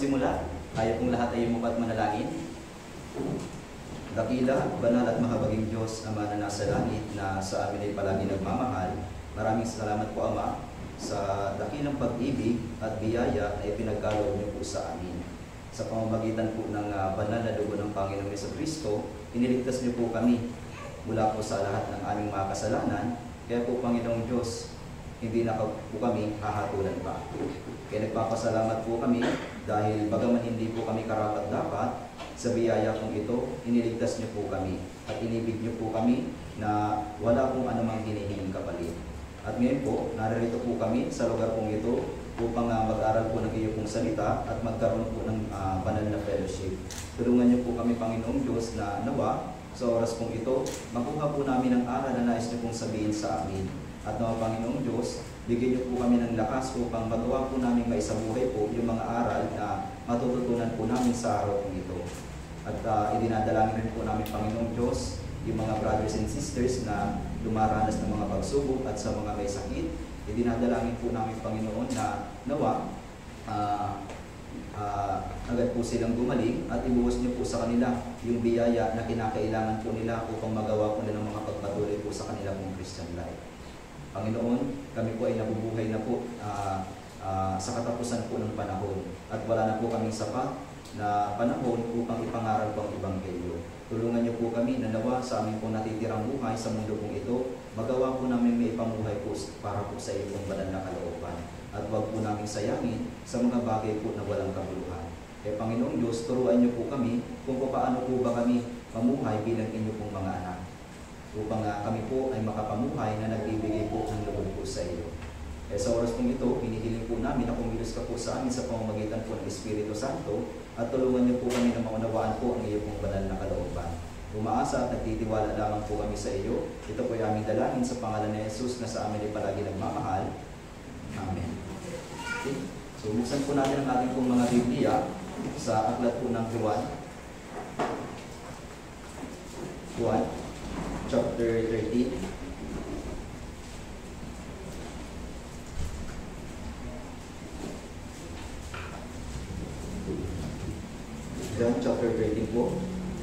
magsimula, tayo pong lahat ay umupat manalangin. Dakila, banal at mahabaging Diyos, Ama na nasa langit, na sa amin ay palagi nagmamahal. Maraming salamat po, Ama, sa dakilang pag-ibig at biyaya na ipinagkaloob niyo po sa amin. Sa pamamagitan po ng banal na dugo ng Panginoong Jesucristo, iniligtas niyo po kami mula po sa lahat ng aming mga kasalanan. Kaya po, Panginoong Diyos, hindi na po kami hahatulan pa. Kaya nagpapasalamat po kami dahil bagaman hindi po kami karapat-dapat sa biyaya pong ito, iniligtas niyo po kami at inibig niyo po kami na wala pong anumang hinihinging kapalit. At ngayon po, naririto po kami sa lugar pong ito upang mag-aral po ng iyo pong salita at magkaroon po ng banal na fellowship. Tulungan niyo po kami, Panginoong Diyos, na nawa sa oras pong ito, makuha po namin ang aral na nais niyo pong sabihin sa amin. At nawa, Panginoong Diyos, bigyan niyo po kami ng lakas upang magawa po namin maisabuhay po yung mga aral na matututunan po namin sa araw pong ito. At idinadalangin rin po namin, Panginoong Diyos, yung mga brothers and sisters na dumaranas ng mga pagsubok at sa mga may sakit. Idinadalangin po namin, Panginoon, na nawa agad po silang gumaling at ibuhos niyo po sa kanila yung biyaya na kinakailangan po nila upang magawa po nila ng mga pagpatuloy po sa kanila pong Christian life. Panginoon, kami po ay nabubuhay na po sa katapusan po ng panahon at wala na po kaming sapat na panahon upang ipangaral po ang Ebanghelyo. Tulungan niyo po kami na nawa sa aming po natitirang buhay sa mundo pong ito, magawa po namin may ipamuhay po para po sa iyo pong banal na kalooban. At huwag po namin sayangin sa mga bagay po na walang kabuluhan. Kaya Panginoong Diyos, turuan niyo po kami kung paano po ba kami mamuhay bilang inyo pong mga anak. Upang kami po ay makapamuhay na nagbibigay po ng loob po sa iyo. Kaya sa oras pong ito, hinihiling po namin na kumilos ka po sa amin sa pamamagitan po ng Espiritu Santo at tulungan niyo po kami na maunawaan po ang iyo pong banal na kalooban. Umaasa at nagtitiwala lamang po kami sa iyo. Ito po ay aming dalangin sa pangalan ni Jesus na sa amin ay palagi nagmamahal. Amen. Okay. So, buksan po natin ang ating pong mga Biblia sa aklat po ng Juan. Juan, chapter 13. John chapter 13 po.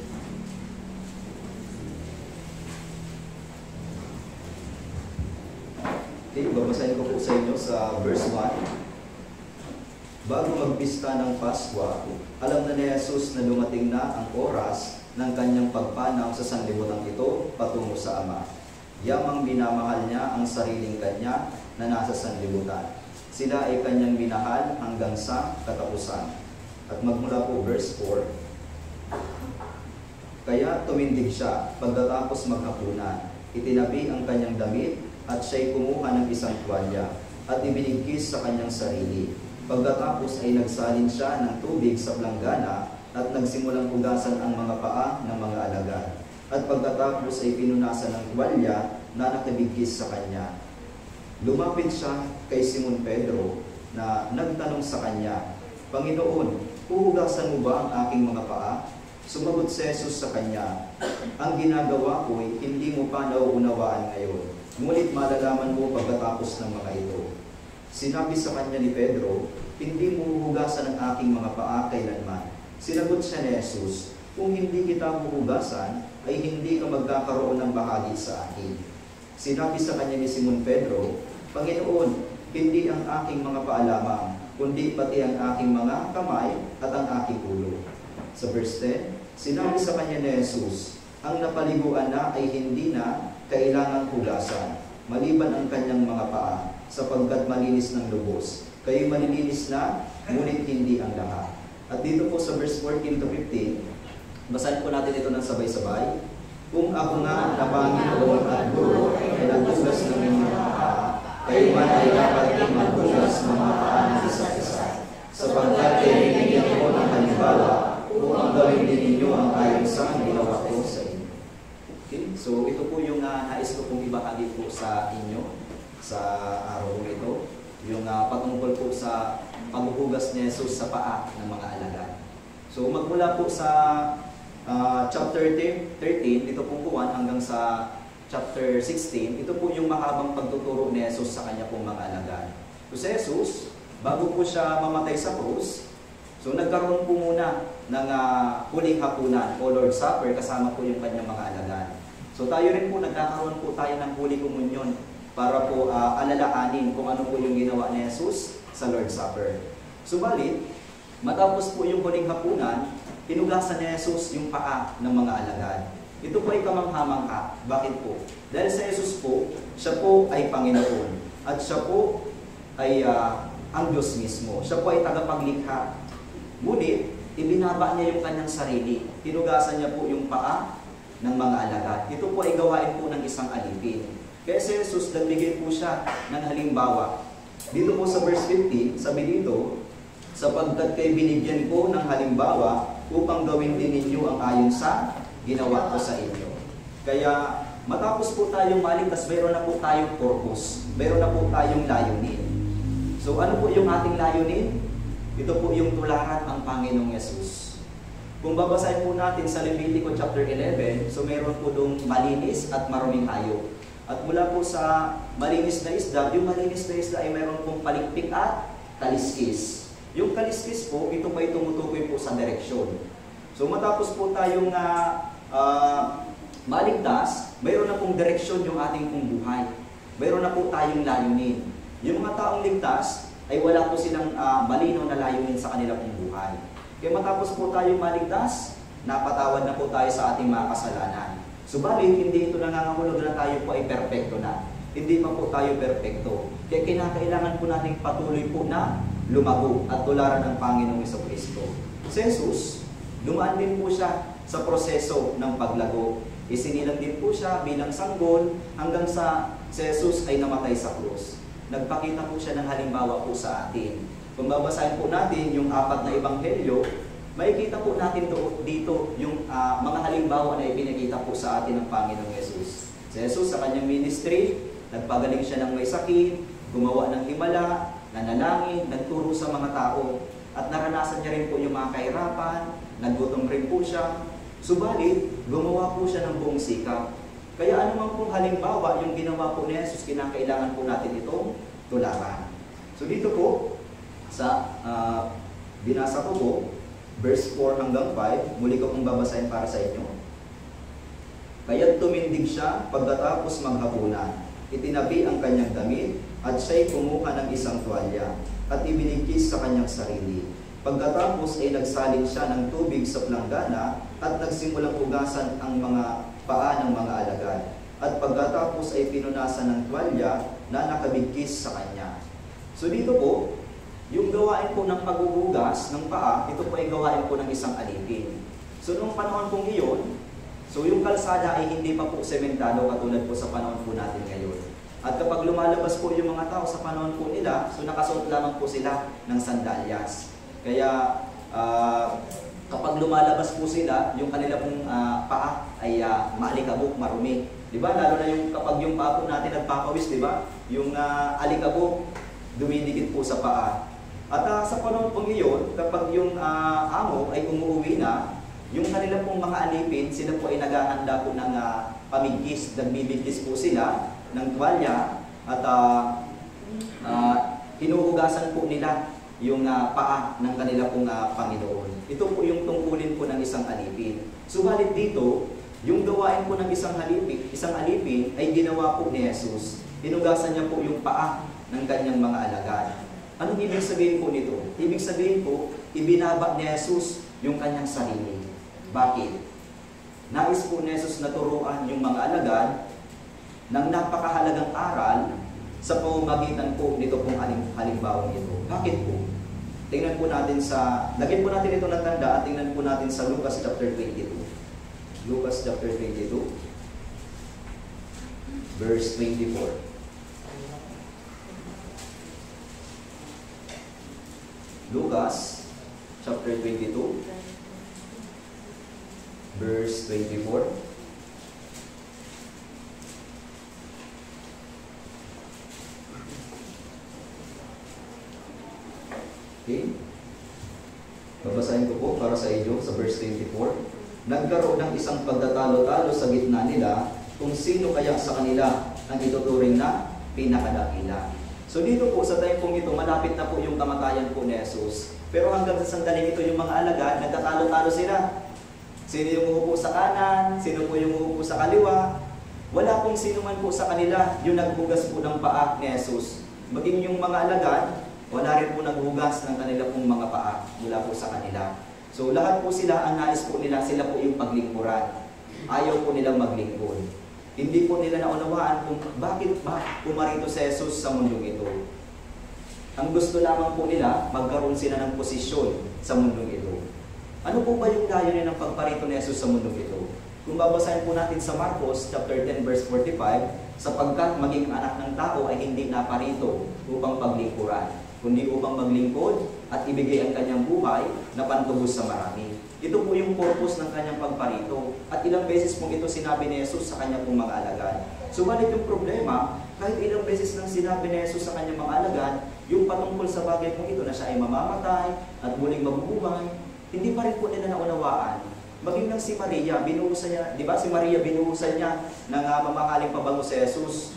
Okay, babasahin ko po sa inyo sa verse 1. Bago magpista ng Paskwa, alam na ni Jesus na dumating na ang oras ng kanyang pagpanaw sa sanlibutan ito patungo sa Ama. Yamang minamahal niya ang sariling kanya na nasa sanlibutan. Sila ay kanyang minahal hanggang sa katapusan. At magmula po verse 4. Kaya tumindig siya pagkatapos maghapunan. Itinabi ang kanyang damit at siya'y kumuha ng isang tuwalya at ibinigkis sa kanyang sarili. Pagkatapos ay nagsalin siya ng tubig sa planggana at nagsimulang hugasan ang mga paa ng mga alagad. At pagkatapos ay pinunasan ng tuwalya na nakabigkis sa kanya. Lumapit siya kay Simon Pedro na nagtanong sa kanya, Panginoon, huhugasan mo ba ang aking mga paa? Sumagot si Jesus sa kanya, ang ginagawa ko'y hindi mo pa nauunawaan ngayon, ngunit malalaman mo pagkatapos ng mga ito. Sinabi sa kanya ni Pedro, hindi mo huhugasan ang aking mga paa kailanman. Sinagot siya ni Jesus, kung hindi kita huhugasan, ay hindi ka magkakaroon ng bahagi sa akin. Sinabi sa kanya ni Simon Pedro, Panginoon, hindi ang aking mga paa lamang, kundi pati ang aking mga kamay at ang aking ulo. Sa verse 10, sinabi sa kanya ni Jesus, ang napaliguan na ay hindi na kailangang hugasan, maliban ang kanyang mga paa, sapagkat malinis ng lubos. Kayo malilinis na, ngunit hindi ang lahat. At dito po sa verse 14 to 15, basahin po natin ito ng sabay-sabay. Kung ako nga na Panginoon at Guro ay naghugas ng inyong paa, kayo man ay dapat din maghugas ng mga paa ng isa't isa. Sapagkat kayo binigyan ko ng halimbawa upang gawin din ninyo ang ayon sa ginawa ko sa inyo. Okay? So ito po yung nais ko pong ibahagi po sa inyo sa araw ito. Yung patungkol po sa paghuhugas ni Jesus sa paa ng mga alagad. So magmula po sa chapter 13, dito pong kuwan hanggang sa chapter 16, ito po yung mahabang pagtuturo ni Jesus sa kanya pong mga alagad. So si Jesus, bago po siya mamatay sa krus, So nagkaroon po muna ng huling hapunan o Lord's Supper kasama po yung kanyang mga alagad. So tayo rin po nagkakaroon po tayo ng Holy Communion para po alalaanin kung ano po yung ginawa ni Jesus sa Lord's Supper. Subalit, matapos po yung huling hapunan, hinugasan ni Jesus yung paa ng mga alagad. Ito po ay kamangha-mangha. Bakit po? Dahil sa Jesus po, siya po ay Panginoon. At siya po ay ang Diyos mismo. Siya po ay tagapaglikha. Ngunit, ibinaba niya yung kanyang sarili. Hinugasan niya po yung paa ng mga alagad. Ito po ay gawain po ng isang alipin. Kaya si Jesus, nagbigay po siya ng halimbawa. Dito po sa verse 15, sabi dito, sapagkat kayo binigyan ko ng halimbawa upang gawin din ninyo ang ayon sa ginawa ko sa inyo. Kaya matapos po tayong maligtas, mayroon na po tayong purpose. Mayroon na po tayong layunin. So ano po yung ating layunin? Ito po yung tularan ang Panginoong Yesus. Kung babasahin po natin sa Levitico chapter 11, so mayroon po doong malinis at maruming hayop. At mula po sa malinis na isda, yung malinis na isda ay mayroon pong palikpik at kaliskis. Yung kaliskis po, ito pa ay tumutukoy po sa direksyon. So matapos po tayong maligtas, mayroon na pong direksyon yung ating pong buhay. Mayroon na po tayong layunin. Yung mga taong ligtas, ay wala po silang malinaw na layunin sa kanila pong buhay. Kaya matapos po tayong maligtas, napatawad na po tayo sa ating mga kasalanan. Subalit, hindi ito nangangahulugan na tayo po ay perpekto na. Hindi pa po tayo perpekto. Kaya kinakailangan po natin patuloy po na lumago at tularan ng Panginoong Jesucristo. Si Jesus, dumaan din po siya sa proseso ng paglago. Isinilang din po siya bilang sanggol hanggang sa si Jesus ay namatay sa krus. Nagpakita po siya ng halimbawa po sa atin. Kung babasahin po natin yung 4 na ebanghelyo, makikita po natin dito yung mga halimbawa na ipinakita po sa atin ng Panginoong Yesus. Si Jesus sa kanyang ministry, nagpagaling siya ng may sakit, gumawa ng himala, nanalangin, nagturo sa mga tao, at naranasan niya rin po yung mga kahirapan, naggutom rin po siya. Subalit, gumawa po siya ng buong sikap. Kaya anumang pong halimbawa yung ginawa po ni Jesus, kinakailangan po natin itong tularan. So dito po, sa binasa ko po, verse 4 hanggang 5, muli ko pong babasahin para sa inyo. Kaya't tumindig siya pagkatapos maghapunan. Itinabi ang kanyang damit at siya'y kumuha ng isang tuwalya at ibinigkis sa kanyang sarili. Pagkatapos ay nagsalin siya ng tubig sa planggana at nagsimulang hugasan ang mga paa ng mga alagad. At pagkatapos ay pinunasan ng tuwalya na nakabigkis sa kanya. So dito po, yung gawain po ng paghuhugas ng paa, ito po ay gawain po ng isang alipin. So nung panahon pong iyon, so yung kalsada ay hindi pa po sementado katulad po sa panahon po natin ngayon. At kapag lumalabas po yung mga tao sa panahon po nila, so nakasuot lamang po sila ng sandalyas. Kaya kapag lumalabas po sila, yung kanila pong paa ay maalikabok, marumi. Diba? Lalo na yung kapag yung paa po natin nagpapawis, diba? Yung alikabok, dumidikit po sa paa. At sa panahon pong iyon, kapag yung amo ay umuwi na, yung kanila pong mga alipin, sila po ay naghahanda po ng pamigkis. Nagbibigkis po sila ng tuwalya at hinuhugasan po nila yung paa ng kanila pong Panginoon. Ito po yung tungkulin po ng isang alipin. Subalit dito, yung gawain po ng isang alipin ay ginawa po ni Jesus. Hinugasan niya po yung paa ng kanyang mga alagad. Anong ibig sabihin po nito? Ibig sabihin po, ibinaba ni Jesus yung kanyang sarili. Bakit? Nais po ni Jesus na turuan yung mga alagad ng napakahalagang aral sa pamamagitan po nito pong halimbawa nito. Bakit po? Tingnan po natin lagyan po natin ito ng tanda at tingnan po natin sa Lucas chapter 22. Lucas chapter 22, verse 24. Lucas chapter 22, verse 24. Okay? Babasahin ko po para sa inyo sa verse 24. Nagkaroon ng isang pagtatalo-talo sa gitna nila kung sino kaya sa kanila ang ituturing na pinakadakila. So dito po sa time pong ito, malapit na po yung kamatayan po ni Jesus. Pero hanggang sa sandaling ito, yung mga alagad, nagtatalo-talo sila. Sino yung uupo sa kanan, sino po yung uupo sa kaliwa. Wala pong sino man po sa kanila yung naghugas po ng paa ni Jesus. Maging yung mga alagad, wala rin po naghugas ng kanila pong mga paa mula po sa kanila. So lahat po sila, ang nais po nila, sila po yung paglingkuran. Ayaw po nilang maglingkod. Hindi po nila naunawaan kung bakit ba pumarito si Jesus sa mundong ito. Ang gusto lamang po nila, magkaroon sila ng posisyon sa mundong ito. Ano po ba yung layunin ng pagparito ni Jesus sa mundong ito? Kung babasahin po natin sa Marcos chapter 10 verse 45, sapagkat maging anak ng tao ay hindi naparito upang paglingkuran, kundi upang maglingkod at ibigay ang kanyang buhay na pantubos sa marami. Ito po yung purpose ng kanyang pagparito. At ilang beses pong ito sinabi ni Jesus sa kanyang pong mga alagad. Subalit yung problema, kahit ilang beses nang sinabi ni Jesus sa kanyang mga alagad, yung patungkol sa bagay pong ito na siya ay mamamatay at muling mabubuhay, hindi pa rin po nila naunawaan. Maging lang si Maria, binuhusan niya, di ba si Maria binuhusan niya ng mamahaling pabango si Jesus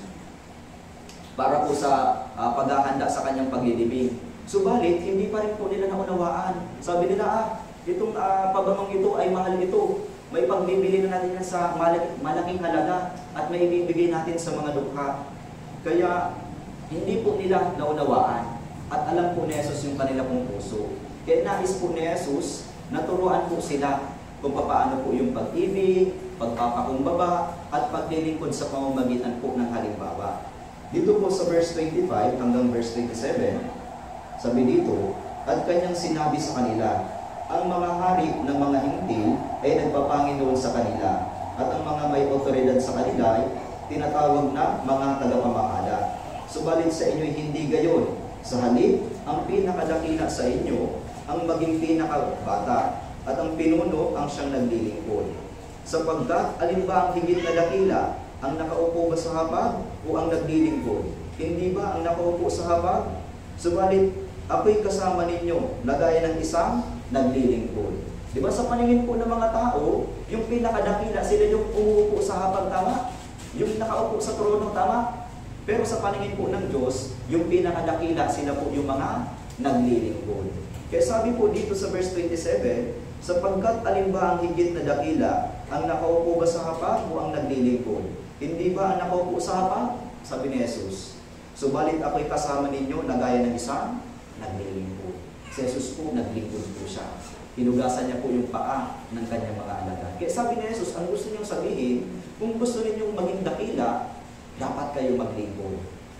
para po sa paghahanda sa kanyang paglilibing. Subalit, hindi pa rin po nila naunawaan. Sabi nila, itong pabangong ito ay mahal ito. May pagbibili na natin yan sa malaking halaga at may ibibigay natin sa mga dukha. Kaya, hindi po nila naunawaan. At alam po ni Jesus yung kanila pong puso. Kaya nais po ni Jesus, naturuan po sila kung paano po yung pag-ibig, pagpapakumbaba, at paglilingkod sa pamamagitan po ng halimbawa. Dito po sa verse 25 hanggang verse 27, sabi dito, at kanyang sinabi sa kanila, ang mga hari ng mga hintil ay nagpapanginoon sa kanila, at ang mga may otoridad sa kanila ay tinatawag na mga tagapamahala. Subalit sa inyo'y hindi gayon. Sa halip, ang pinakadakila sa inyo, ang maging pinakabata, at ang pinuno ang siyang naglilingkod. Sapagkat, alin ba ang higit na dakila, ang nakaupo ba sa habag o ang naglilingkod? Hindi ba ang nakaupo sa habag? Subalit, ako'y kasama ninyo na gaya ng isang naglilingkod. Di ba sa paningin po ng mga tao, yung pinakadakila, sila yung umuupo sa habag, tama? Yung nakaupo sa trono, tama? Pero sa paningin po ng Diyos, yung pinakadakila, sila po yung mga naglilingkod. Kaya sabi po dito sa verse 27, sapagkat alin ba ang higit na dakila, ang nakaupo ba sa hapag o ang naglilingkod? Hindi ba ang nakaupo sa hapag? Sabi ni Jesus. Subalit ako'y kasama ninyo na gaya ng isang naglilingkod. Si Jesus po, naglingkod po siya. Hinugasan niya po yung paa ng kanyang mga alagad. Kaya sabi ni Jesus, ang gusto niyong sabihin, kung gusto ninyong maging dakila, dapat kayo maglingkod.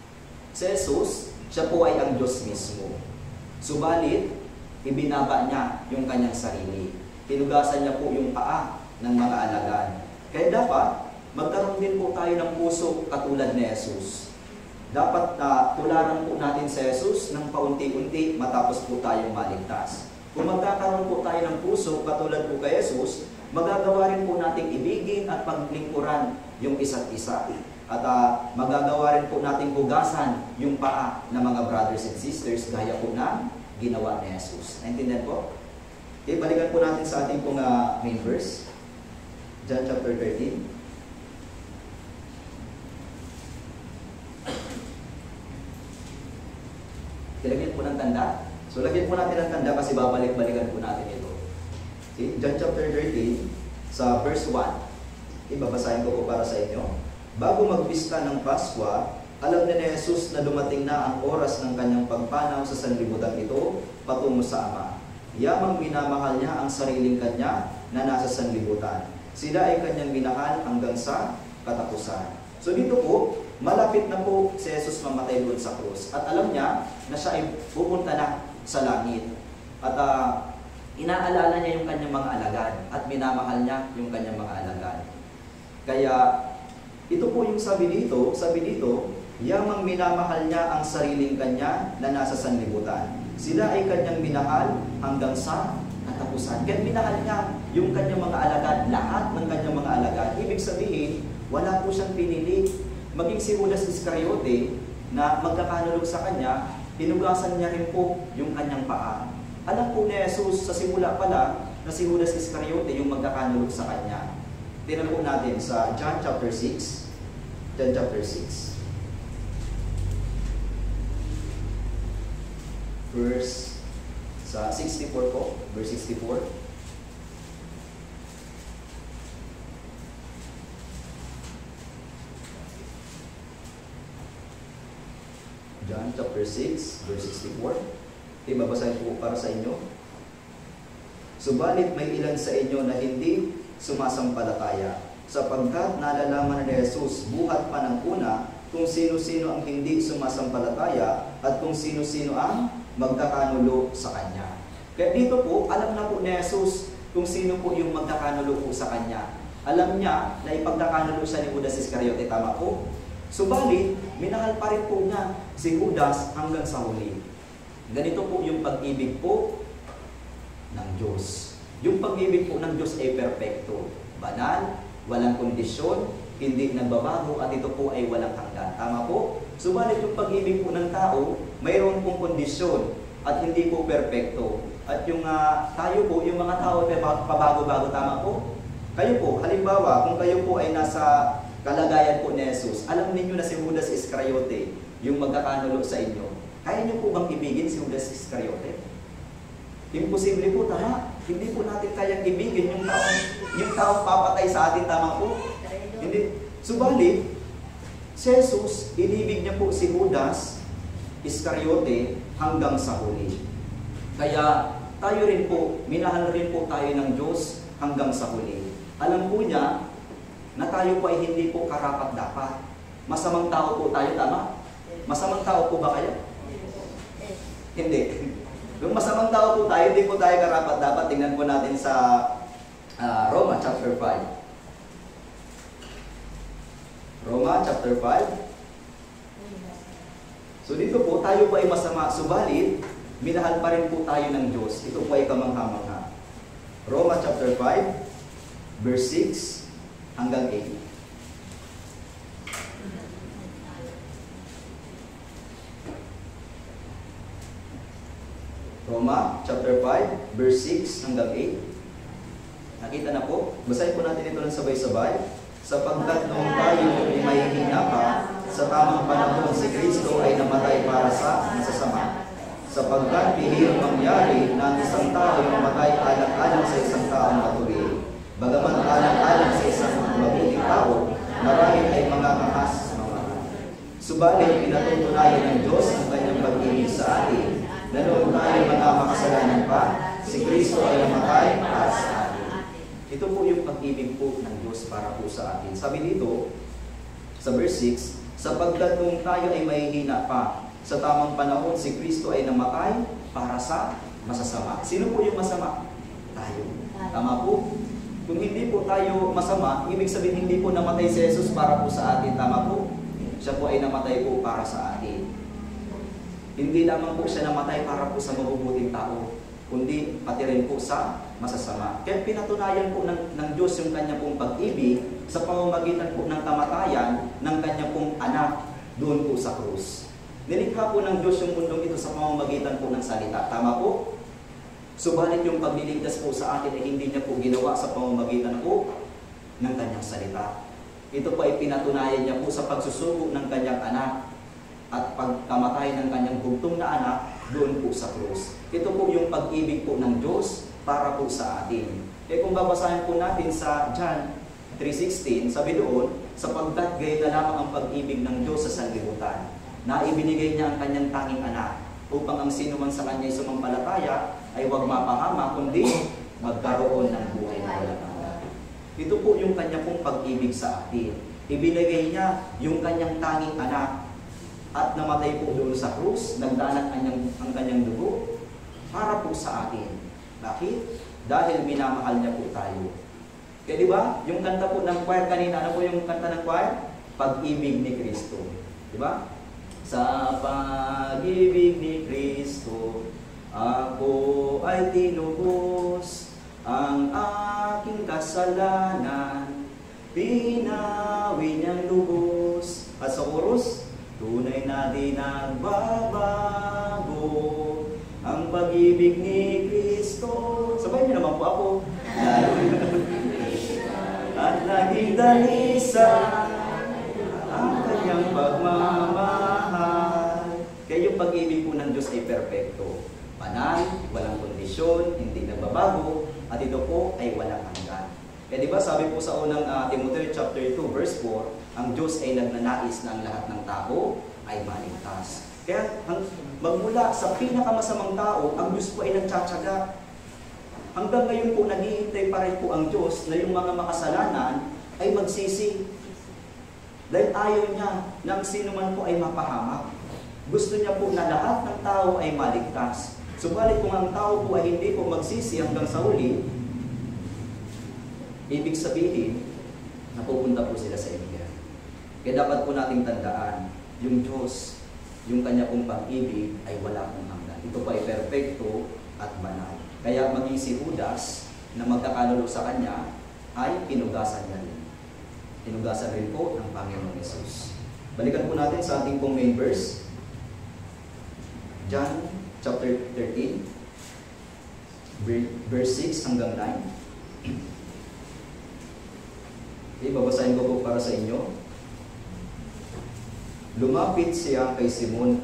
Si Jesus, siya po ay ang Diyos mismo. Subalit, ibinaba niya yung kanyang sarili. Hinugasan niya po yung paa ng mga alagad. Kaya dapat, magkaroon din po tayo ng puso katulad ni Jesus. Dapat tularan po natin si Jesus ng paunti-unti matapos po tayong maligtas. Kung magkakaroon po tayo ng puso katulad po kay Jesus, magagawa rin po nating ibigin at paglingkuran yung isa't isa. At magagawa rin po nating hugasan yung paa ng mga brothers and sisters gaya po na ginawa ni Jesus. Naintindihan po? Okay, balikan po natin sa ating pong main verse. John chapter 13. Lagyan po ng tanda. So, lagyan po natin ng tanda kasi babalik-balikan po natin ito. See? John chapter 13, sa verse 1. Ibabasahin ko po para sa inyo. Bago magpista ng Pasko, alam na ni Jesus na dumating na ang oras ng kanyang pagpanaw sa sanlibutan ito patungo sa Ama. Yamang minamahal niya ang sariling kanya na nasa sanlibutan. Sila ay kanyang minahal hanggang sa katapusan. So dito po, malapit na po si Jesus mamatay doon sa krus. At alam niya na siya ay pupunta na sa langit. At inaalala niya yung kanyang mga alagad at minamahal niya yung kanyang mga alagad. Kaya ito po yung sabi dito, yamang minamahal niya ang sariling kanya na nasa sanlibutan. Sila ay kanyang minahal hanggang sa katapusan. Kaya minahal niya yung kanyang mga alagad, lahat ng kanyang mga alagad. Ibig sabihin, wala po siyang pinili. Maging si Judas Iscariote na magkakanulog sa kanya, hinugasan niya rin po yung kanyang paa. Alam po ni Jesus sa simula pala na si Judas Iscariote yung magkakanulog sa kanya. Tingnan po natin sa John chapter 6. John chapter 6. Verse 17. Sa 64 po, verse 64. John chapter 6, verse 64. Ibabasahin po para sa inyo. Subalit may ilan sa inyo na hindi sumasampalataya, sapagkat nalalaman ni Jesus buhat pa ng una kung sino-sino ang hindi sumasampalataya at kung sino-sino ang magkakanulo sa Kanya. Kaya dito po, alam na po ni Jesus kung sino po yung magkakanulo po sa Kanya. Alam niya na ipagkakanulo siya ni Judas Iscariote, tama po? Subalit, minahal pa rin po niya si Judas hanggang sa huli. Ganito po yung pag-ibig po ng Diyos. Yung pag-ibig po ng Diyos ay perpekto, banal, walang kondisyon, hindi nagbabago, at ito po ay walang hanggan. Tama po? Subalit yung pag-ibig po ng tao, mayroon pong kondisyon at hindi po perpekto. At yung tayo po, yung mga tao ay pabago-bago, tama po? Kayo po, halimbawa, kung kayo po ay nasa kalagayan po ni Jesus, alam ninyo na si Judas Iscariote, yung magkakanulo sa inyo. Kaya niyo po bang ibigin si Judas Iscariote? Imposible po, tama. Hindi po natin kayang ibigin yung taong papatay sa atin, tama po? Hindi. Subalit, si Jesus, inibig niya po si Judas Iscariote hanggang sa huli. Kaya tayo rin po, minahal rin po tayo ng Diyos hanggang sa huli. Alam po niya na tayo po ay hindi po karapat-dapat. Masamang tao po tayo, tama? Masamang tao po ba kayo? Hindi. Kung masamang tao po tayo, hindi po tayo karapat-dapat. Tingnan po natin sa Roma chapter 5. Roma chapter 5. So dito po, tayo po ay masama. Subalit, minahal pa rin po tayo ng Diyos. Ito po ay kamangha-mangha. Roma chapter 5, verse 6 hanggang 8. Roma chapter 5, verse 6 hanggang 8. Nakita na po? Basahin po natin ito ng sabay-sabay. Sapagkat noong tayo ay mahihina pa, sa tamang panahon si Kristo ay namatay para sa masasama. Sapagkat bihirang mangyari na ang isang tao ay mamatay alang-alang sa isang taong matuwid. Bagaman alang-alang sa isang mabuting tao, marahil ay mangangahas mga. Subalit pinatutunayan ng Diyos ang kanyang pag-ibig sa atin, na noong tayo mga makasalanan pa, si Kristo ay namatay para sa atin. Ito po yung pag-ibig po ng Diyos para po sa atin. Sabi dito, sa verse 6, sapagkat noong tayo ay mahihina pa, sa tamang panahon si Kristo ay namatay para sa masasama. Sino po yung masama? Tayo. Tama po? Kung hindi po tayo masama, ibig sabihin hindi po namatay si Jesus para po sa atin. Tama po? Siya po ay namatay po para sa atin. Hindi lamang po siya namatay para po sa mabubuting tao, kundi pati rin po sa masasama. Kaya pinatunayan po ng Diyos yung kanya pong pag-ibig sa pamamagitan po ng kamatayan ng kanya pong anak doon po sa krus. Nilikha po ng Diyos yung mundong ito sa pamamagitan po ng salita. Tama po? Subalit yung pagliligtas po sa atin ay hindi niya po ginawa sa pamamagitan po ng kanyang salita. Ito po ay pinatunayan niya po sa pagsusuko ng kanyang anak at pagkamatay ng kanyang bugtong na anak doon po sa krus. Ito po yung pag-ibig po ng Diyos para po sa atin. Kung babasahin po natin sa John 3:16, sabi doon, sapagkat gayon na lamang ang pag-ibig ng Diyos sa sanlibutan, na ibinigay niya ang kanyang tanging anak, upang ang sino man sa kanya ay sumampalataya ay huwag mapahama, kundi magkaroon ng buhay na walang hanggan. Ito po yung kanya pong pag-ibig sa atin. Ibinigay niya yung kanyang tanging anak at namatay po doon sa krus, nagdanak ang kanyang dugo para po sa atin. Bakit? Dahil minamahal niya po tayo. Kaya di ba? Yung kanta po ng choir kanina, ano po yung kanta ng choir? Pag-ibig ni Kristo. Di ba? Sa pag-ibig ni Kristo, ako ay tinubos, ang aking kasalanan, pinawi niyang lubos. At sa chorus, tunay na di nagbabago ang pag-ibig ni Kristo. Sabay niyo naman po ako. At naging dalisa ang kanyang pagmamahal. Kaya yung pag-ibig po ng Diyos ay perpekto, banal, walang kondisyon, hindi nagbabago, at ito po ay walang hanggan. Kaya di ba sabi po sa unang Timoteo chapter 2 verse 4, ang Diyos ay nagnanais na ang lahat ng tao ay maligtas. Kaya magmula sa pinakamasamang tao, ang Diyos po ay nagtsatsaga. Hanggang ngayon po naghihintay pa rin po ang Diyos na yung mga makasalanan ay magsisi. Dahil ayaw niya na ang sino man po ay mapahamak. Gusto niya po na lahat ng tao ay maligtas. Subalit kung ang tao po ay hindi po magsisi hanggang sa huli, ibig sabihin, napupunta po sila sa impyerno. Kaya dapat po nating tandaan, yung Diyos, yung kanya pong pag-ibig ay wala pong hanggan. Ito po ay perpekto at banal. Kaya maging si Judas na magkakalalo sa kanya ay pinugasan niya rin. Pinugasan rin po ng Panginoong Yesus. Balikan po natin sa ating pong main verse. John chapter 13, verse 6 hanggang 9. Okay, babasahin ko po para sa inyo. Lumapit siya kay Simon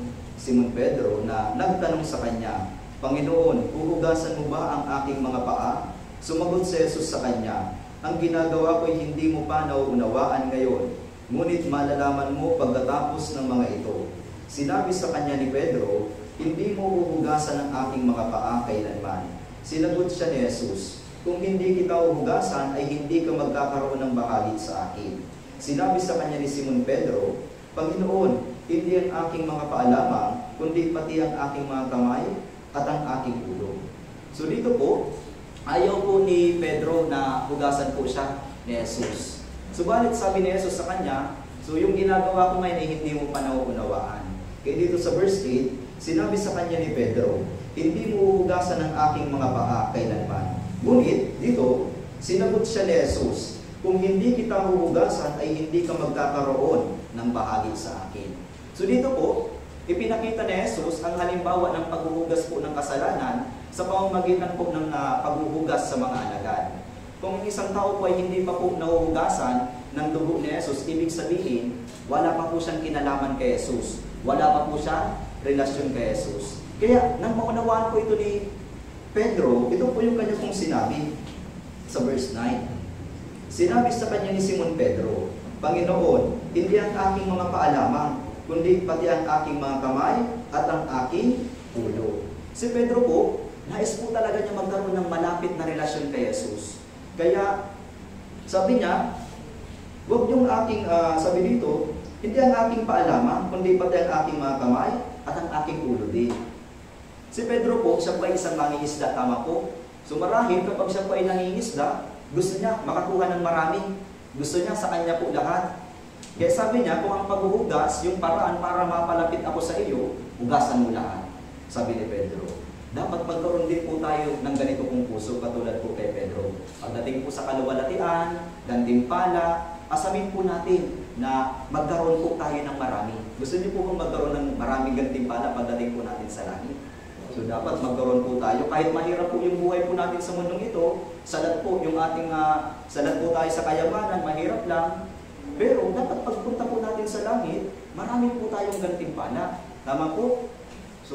Pedro na nagtanong sa kanya, Panginoon, uhugasan mo ba ang aking mga paa? Sumagot si Jesus sa kanya, ang ginagawa ko'y hindi mo pa nauunawaan ngayon, ngunit malalaman mo pagkatapos ng mga ito. Sinabi sa kanya ni Pedro, hindi mo uhugasan ang aking mga paa kailanman. Sinagot siya ni Jesus, kung hindi kita uhugasan ay hindi ka magkakaroon ng bahagi sa akin. Sinabi sa kanya ni Simon Pedro, Panginoon, hindi ang aking mga paa lamang, kundi pati ang aking mga kamay at ang aking ulo. So dito po, ayaw po ni Pedro na hugasan po siya ni Jesus. Subalit sabi ni Jesus sa kanya, so yung ginagawa ko ngayon ay hindi mo pa nauunawaan. Kaya dito sa verse 8, sinabi sa kanya ni Pedro, hindi mo hugasan ang aking mga paa kailanman. Ngunit dito, sinagot siya ni Jesus, kung hindi kita huhugasan ay hindi ka magkakaroon ng bahagi sa akin. So dito po, ipinakita ni Jesus ang halimbawa ng paghuhugas po ng kasalanan sa pamamagitan po ng paghuhugas sa mga alagad. Kung isang tao po ay hindi pa po nahuhugasan ng dugo ni Jesus, ibig sabihin, wala pa po siyang kinalaman kay Jesus. Wala pa po siya relasyon kay Jesus. Kaya, nang maunawaan po ito ni Pedro, ito po yung kanya pong sinabi sa verse 9. Sinabi sa kanya ni Simon Pedro, Panginoon, hindi ang aking mga paa lamang, kundi pati ang aking mga kamay at ang aking ulo. Si Pedro po, nais po talaga niya magkaroon ng malapit na relasyon kay Jesus. Kaya, sabi niya, huwag yung aking, sabi dito, hindi ang aking paa lamang, kundi pati ang aking mga kamay at ang aking ulo din. Si Pedro po, siya po ay isang mangingisda, tama po. So marahil kapag siya po ay nangingisda, gusto niya makakuha ng marami. Gusto niya sa kanya po lahat. Kaya sabi niya, kung ang paghuhugas, yung paraan para mapalapit ako sa iyo, hugasan mo lahat. Sabi ni Pedro. Dapat magkaroon din po tayo ng ganito kong puso, katulad po kay Pedro. Pagdating po sa kaluwalhatian, gantimpala, asamin po natin na magkaroon po tayo ng marami. Gusto niyo po bang magkaroon ng maraming gantimpala pagdating po natin sa langit? So dapat magkaroon po tayo, kahit mahirap po yung buhay po natin sa mundong ito, salat po yung ating, salat po tayo sa kayamanan, mahirap lang. Pero dapat pagpunta po natin sa langit, marami po tayong gantimpala. Tama po? So,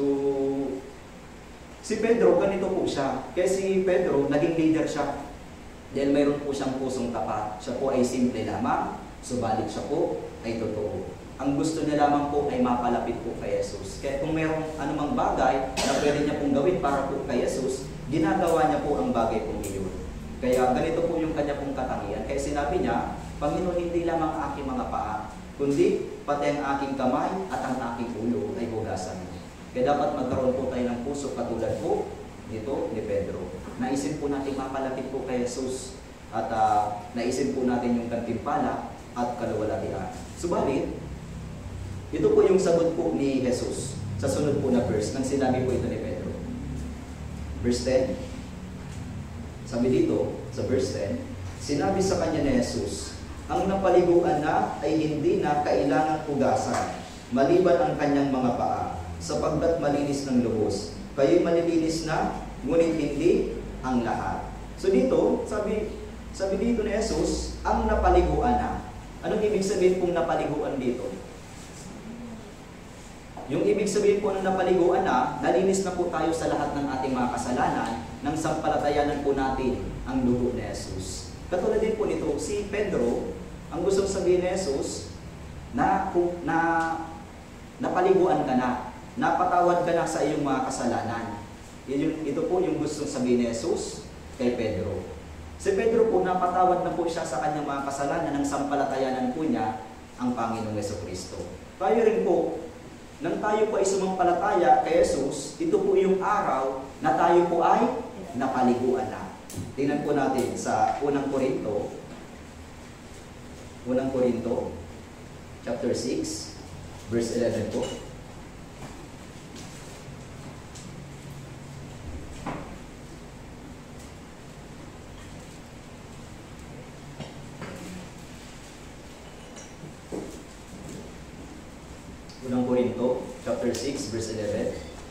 si Pedro, ganito po siya. Kaya si Pedro, naging leader siya. Dahil mayroon po siyang pusong tapat. Siya po ay simple lamang, subalit siya po ay totoo. Ang gusto niya lamang po ay mapalapit po kay Jesus. Kaya kung mayroong anumang bagay na pwede niya pong gawin para po kay Jesus, ginagawa niya po ang bagay pong iyon. Kaya ganito po yung kanya pong katangian. Kaya sinabi niya, Panginoon, hindi lamang ang aking mga paa, kundi pati ang aking kamay at ang aking ulo ay hugasan mo. Kaya dapat magkaroon po tayo ng puso katulad po nito ni Pedro. Naisin po natin mapalapit po kay Jesus at naisin po natin yung gantimpala at kaluwalhatian. Subalit, ito po yung sagot po ni Jesus sa sunod po na verse nang sinabi po ito ni Pedro. Verse 10. Sabi dito, sa verse 10, sinabi sa kanya ni Jesus, ang napaliguan na ay hindi na kailangang hugasan, maliban ang kanyang mga paa, sapagkat malinis ng lubos. Kayo'y malilinis na, ngunit hindi ang lahat. So dito, sabi dito ni Jesus, ang napaliguan na. Anong ibig sabihin kung napaliguan dito? Yung ibig sabihin po ng napaliguan na, nalinis na po tayo sa lahat ng ating mga kasalanan nang sampalatayanan po natin ang dugo ni Jesus. Katulad din po nito, si Pedro, ang gusto sabihin ni Jesus, na napaliguan ka na, napatawad ka na sa iyong mga kasalanan. Ito po yung gustong sabihin ni Jesus kay Pedro. Si Pedro po, napatawad na po siya sa kanyang mga kasalanan nang sampalatayanan po niya ang Panginoong Jesucristo. Tayo rin po, nang tayo po ay sumampalataya kay Jesus, ito po yung araw na tayo po ay napaliguan na. Tingnan po natin sa unang Korinto, chapter 6, verse 11 po. Unang Korinto, chapter 6, verse 11.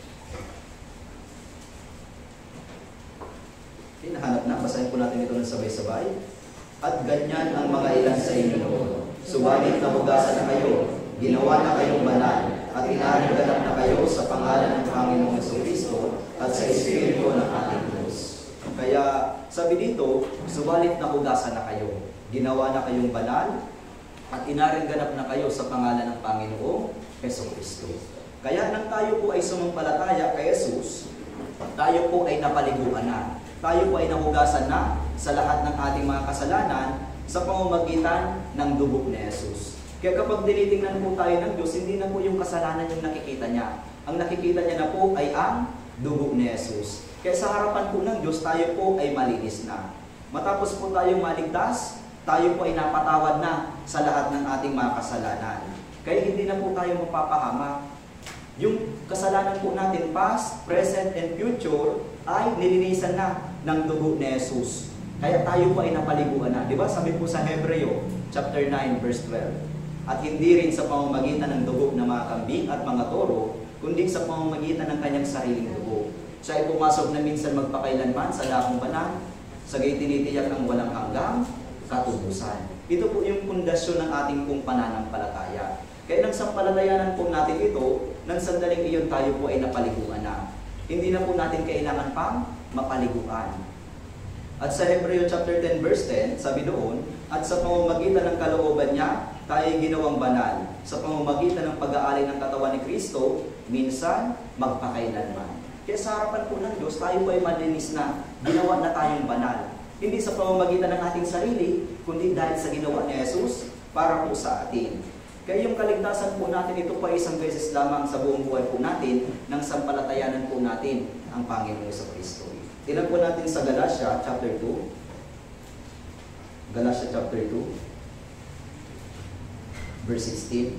Okay, nahanap na. Basahin po natin ito ng sabay-sabay. At ganyan ang mga ilan sa inyo noon. Subalit nahugasan na kayo, ginawa na kayong banal, at inaarigganap na kayo sa pangalan ng Panginoong Jesucristo at sa Espiritu ng ating Diyos. Kaya sabi dito, subalit nahugasan na kayo, ginawa na kayong banal, at inaarigganap na kayo sa pangalan ng Panginoong Jesucristo. Kaya nang tayo po ay sumampalataya kay Jesus, tayo po ay napaliguan na. Tayo po ay nahugasan na sa lahat ng ating mga kasalanan sa pamamagitan ng dugo ni Jesus. Kaya kapag tinitingnan po tayo ng Diyos, hindi na po yung kasalanan yung nakikita niya. Ang nakikita niya na po ay ang dugo ni Jesus. Kaya sa harapan po ng Diyos, tayo po ay malinis na. Matapos po tayong maligtas, tayo po ay napatawad na sa lahat ng ating mga kasalanan. Kaya hindi na po tayo mapapahamak. Yung kasalanan po natin, past, present, and future, ay nilinisan na ng dugo ni Jesus. Kaya tayo po ay napaliguan na. Diba? Sabi po sa Hebreo, chapter 9, verse 12. At hindi rin sa pamamagitan ng dugo ng mga kambing at mga toro, kundi sa pamamagitan ng kanyang sariling dugo. Siya ay pumasok na minsan magpakailanman sa lakong banal, sa gayon tinitiyak ang walang hanggang katubusan. Ito po yung pundasyon ng ating pong pananampalataya. Kaya nang sampalatayanan po natin ito, nang sandaling iyon tayo po ay napaliguan na. Hindi na po natin kailangan pang mapaliguan. At sa Hebreo chapter 10 verse 10, sabi doon, at sa pamamagitan ng kalooban niya, tayo ginawang banal. Sa pamamagitan ng pag-aalay ng katawan ni Kristo, minsan magpakailanman. Kaya sa harapan po ng Diyos, tayo po ay malinis na, ginawa na tayong banal. Hindi sa pamamagitan ng ating sarili, kundi dahil sa ginawa ni Jesus para po sa atin. Kaya yung kaligtasan po natin, ito pa isang beses lamang sa buong buhay po natin nang sampalatayanan po natin ang Panginoong Jesucristo. Tingnan po natin sa Galatia chapter 2. Galatia chapter 2, verse 16.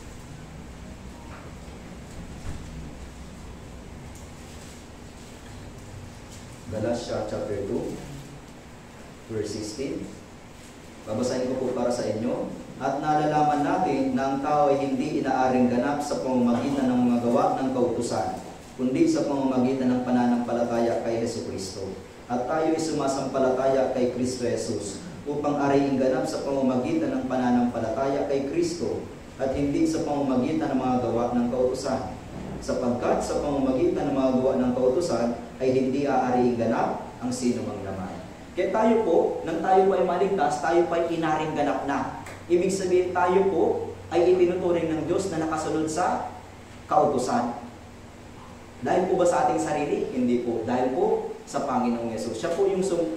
Galatia chapter 2, verse 16. Babasahin ko po para sa inyo. At nalalaman natin na ang tao ay hindi inaaring ganap sa pamamagitan ng mga gawa ng kautusan, kundi sa pamamagitan ng pananampalataya kay Jesucristo. At tayo ay sumasampalataya kay Kristo Jesus, upang ariing ganap sa pamamagitan ng pananampalataya kay Kristo, at hindi sa pamamagitan ng mga gawa ng kautusan. Sapagkat sa pamamagitan ng mga gawa ng kautusan ay hindi aariing ganap ang sinumang laman. Kaya tayo po, nang tayo po ay maligtas, tayo po ay inaring ganap na. Ibig sabihin tayo po ay itinuturing ng Diyos na nakasunod sa kautusan. Dahil po ba sa ating sarili? Hindi po. Dahil po sa Panginoong Yesus. Siya po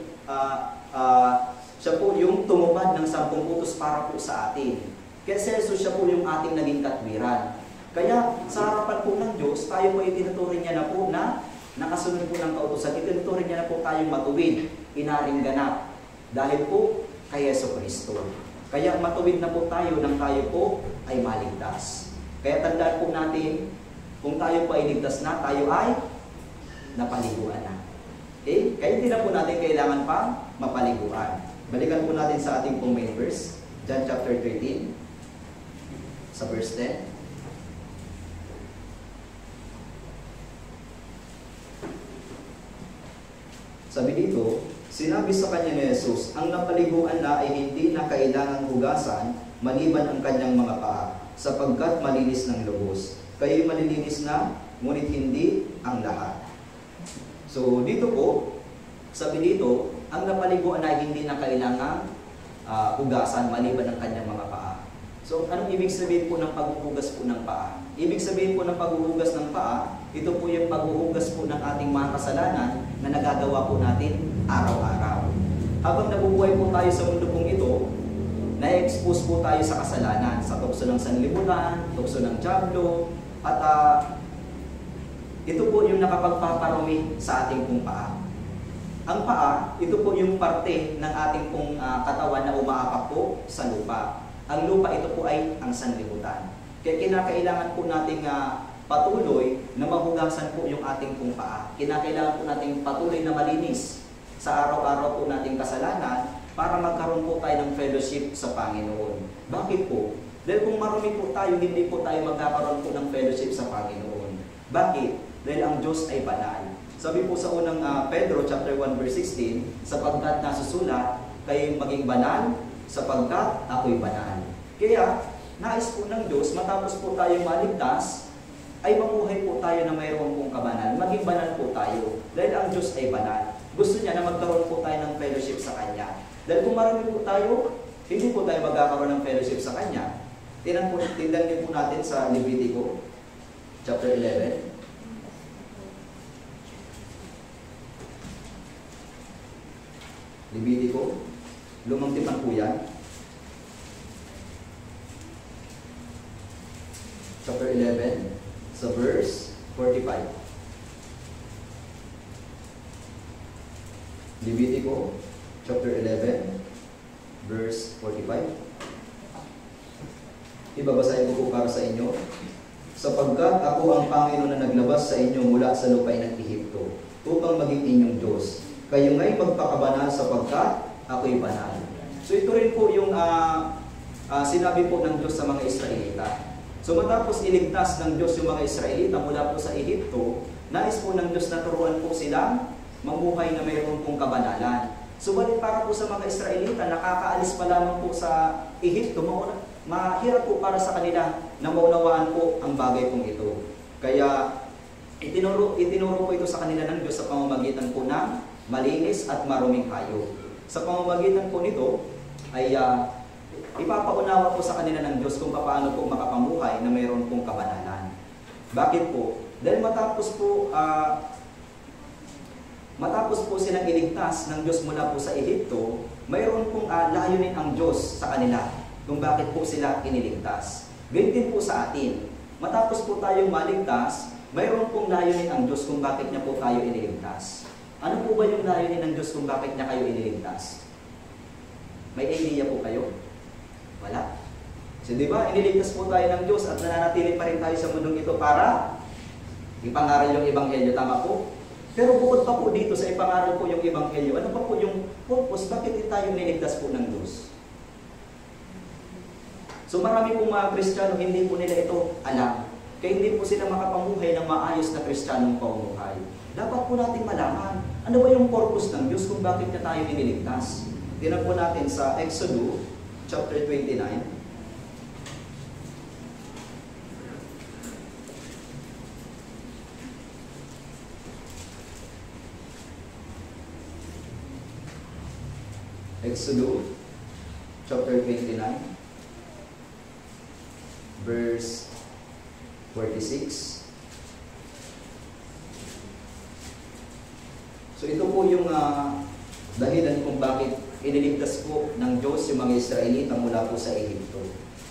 yung tumupad ng 10 utos para po sa atin. Kaya si Jesus, siya po yung ating naging katwiran. Kaya sa harapan po ng Diyos, tayo po ay itinuturing niya na po na nakasunod po ng kautusan. Itinuturing niya na po tayong matuwid, inaring ganap. Dahil po kay Jesucristo. Kaya matuwid na po tayo nang tayo po ay maligtas. Kaya tandaan po natin, kung tayo po ay ligtas na, tayo ay napaliguan na. Okay? Kaya hindi na po natin kailangan pa mapaliguan. Balikan po natin sa ating pong main verse, John chapter 13, sa verse 10. Sabi dito, sinabi sa kanya ni Jesus, ang napaliguan na ay hindi na kailangang hugasan maliban ang kanyang mga paa, sapagkat malinis ng lubos. kayo'y malilinis na, ngunit hindi ang lahat. So dito po, sabi dito, ang napaliguan ay hindi na kailangang hugasan maliban ng kanyang mga paa. So anong ibig sabihin po ng paghuhugas po ng paa? Ibig sabihin po ng paghuhugas ng paa, ito po yung paghuhugas po ng ating mga kasalanan na nagagawa po natin araw-araw. Habang nabubuhay po tayo sa mundo pong ito, na-expose po tayo sa kasalanan, sa tukso ng sanlibutan, tukso ng dyablo, at ito po yung nakapagpaparami sa ating pong paa. Ang paa, ito po yung parte ng ating pong katawan na umaapak po sa lupa. Ang lupa, ito po ay ang sanlibutan. Kaya kinakailangan po nating patuloy na mahugasan po yung ating pong paa. Kinakailangan po nating patuloy na malinis sa araw-araw po nating kasalanan para magkaroon po tayo ng fellowship sa Panginoon. Bakit po? Dahil kung marumi po tayo, hindi po tayo magkakaroon po ng fellowship sa Panginoon. Bakit? Dahil ang Diyos ay banal. Sabi po sa unang Pedro chapter 1 verse 16, sapagkat nasusulat, kayo'y maging banal, sapagkat ako'y banal. Kaya, nais po ng Diyos, matapos po tayong maligtas, ay mamuhay po tayo na mayroon pong kabanal. Maging banal po tayo. Dahil ang Diyos ay banal. Gusto niya na magkaroon po tayo ng fellowship sa Kanya. Dahil kung marami po tayo, hindi po tayo magkakaroon ng fellowship sa Kanya. Tingnan din po natin sa Levitico chapter 11. Levitico, lumang tipan po yan. Chapter 11, sa verse 45. Levitico, chapter 11, verse 45. Ibabasahin ko po para sa inyo. Sapagkat ako ang Panginoon na naglabas sa inyo mula sa lupain ng Ehipto, upang maging inyong Diyos. Kayo nga'y magpakabanal sapagkat ako'y banal. So ito rin po yung sinabi po ng Diyos sa mga Israelita. So matapos iligtas ng Diyos yung mga Israelita mula po sa Ehipto, nais po ng Diyos na turuan po silang mamuhay na mayroon pong kabanalan. Subalit para po sa mga Israelita, nakakaalis pa lamang po sa Ehipto, mahirap po para sa kanila na maunawaan po ang bagay pong ito. Kaya itinuro po ito sa kanila ng Diyos sa pamamagitan po ng malinis at maruming hayop. Sa pamamagitan po nito ay ipapaunawa po sa kanila ng Diyos kung paano po makapamuhay na mayroon pong kabanalan. Bakit po? Dahil matapos po silang iligtas ng Diyos mula po sa Ehipto, mayroon pong layunin ang Diyos sa kanila kung bakit po sila iniligtas. Ganyan din po sa atin. Matapos po tayong maligtas, mayroon pong layunin ang Diyos kung bakit niya po tayo iniligtas. Ano po ba yung layunin ng Diyos kung bakit niya kayo iniligtas? May idea po kayo? Wala. So di ba, iniligtas po tayo ng Diyos at nananatili pa rin tayo sa mundong ito para ipangaral yung Ebanghelyo. Tama po? Pero bukod pa po dito sa ipangaral po yung Ebanghelyo, ano pa po yung purpose? Bakit tayo niligtas po ng Diyos? So marami pong mga Kristiyano, hindi po nila ito alam. Kaya hindi po sila makapamuhay ng maayos na Kristiyanong pamumuhay. Dapat po natin malaman, ano ba yung purpose ng Diyos kung bakit niya tayo iniligtas? Tingnan po natin sa Exodus chapter 29. Exodus chapter 29 verse 46. So ito po yung dahilan kung bakit iniligtas po ng Diyos yung mga Israelita mula po sa Ehipto.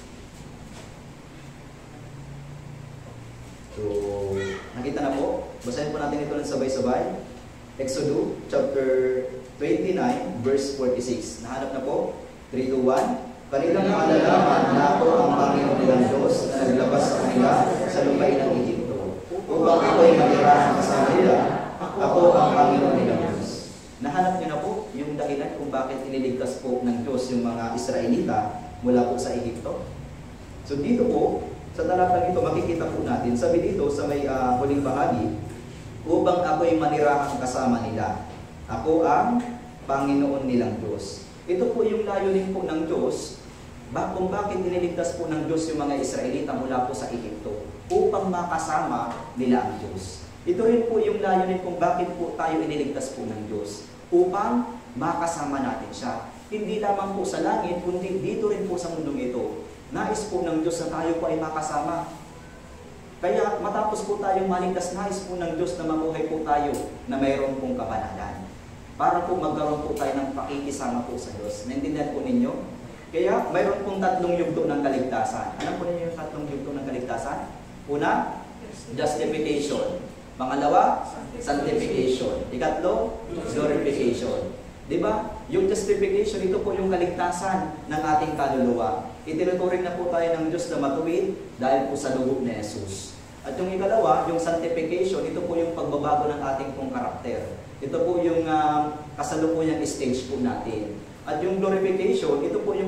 So, nakita na po? Basahin po natin ito ng sabay-sabay. Exodus chapter 29 verse 46. Nahanap na po? 3, 2, 1. Kanilang malalaman na ako ang Panginoon nilang Diyos na naglabas sa kanila sa lupain ng Ehipto. Upang ako'y magirahan sa kanila, ako ang Panginoon nilang Diyos. Nahanap niyo na po yung dahilan kung bakit iniligtas po ng Diyos yung mga Israelita mula po sa Ehipto. So dito po, sa talatang ito, makikita po natin, sabi dito sa may huling bahagi, upang ako'y manirahang kasama nila. Ako ang Panginoon nilang Diyos. Ito po yung layunin po ng Diyos kung bakit iniligtas po ng Diyos yung mga Israelita mula po sa Ehipto, upang makasama nila ang Diyos. Ito rin po yung layunin kung bakit po tayo iniligtas po ng Diyos, upang makasama natin siya. Hindi lamang po sa langit, kundi dito rin po sa mundong ito. Nais po ng Diyos na tayo po ay makasama. Kaya matapos po tayong maligtas, nais po ng Diyos na mabuhay po tayo na mayroon pong kabanalan. Para po magkaroon po tayo ng pakikisama po sa Diyos. Naintindihan po ninyo? Kaya mayroon pong tatlong yugto ng kaligtasan. Alam po ninyo yung tatlong yugto ng kaligtasan? Una, justification. Pangalawa, sanctification. Ikatlo, glorification. Diba? Yung justification, ito po yung kaligtasan ng ating kaluluwa. Itinuturing na po tayo ng Diyos na matuwid dahil po sa loob ni Jesus. At yung ikalawa, yung sanctification, ito po yung pagbabago ng ating pong karakter. Ito po yung kasalukuyang stage po natin. At yung glorification, ito po yung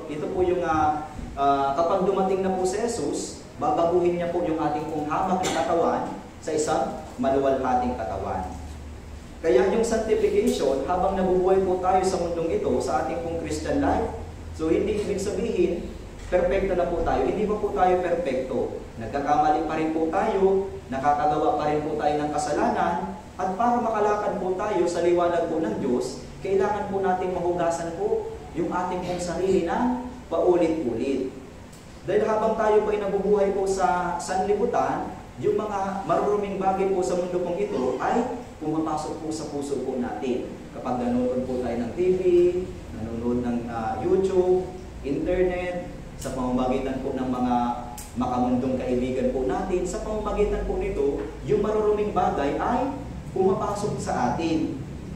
kapag dumating na po si Jesus, babaguhin niya po yung ating pong hamak na katawan sa isang maluwalhating katawan. Kaya yung sanctification, habang nabubuhay po tayo sa mundong ito, sa ating pong Christian life, so hindi ibig sabihin, perfecto na po tayo. Hindi pa po tayo perfecto. Nagkakamali pa rin po tayo, nakakagawa pa rin po tayo ng kasalanan, at para makalakad po tayo sa liwanag po ng Diyos, kailangan po natin mahugasan po yung ating pong sarili na paulit-ulit. Dahil habang tayo po ay nabubuhay po sa sanlibutan, yung mga maruruming bagay po sa mundo pong ito ay pumapasok po sa puso po natin. Kapag nanonood po tayo ng TV, nanonood ng YouTube, internet, sa pamamagitan po ng mga makamundong kaibigan po natin, sa pamamagitan po nito, yung maruruming bagay ay pumapasok sa atin.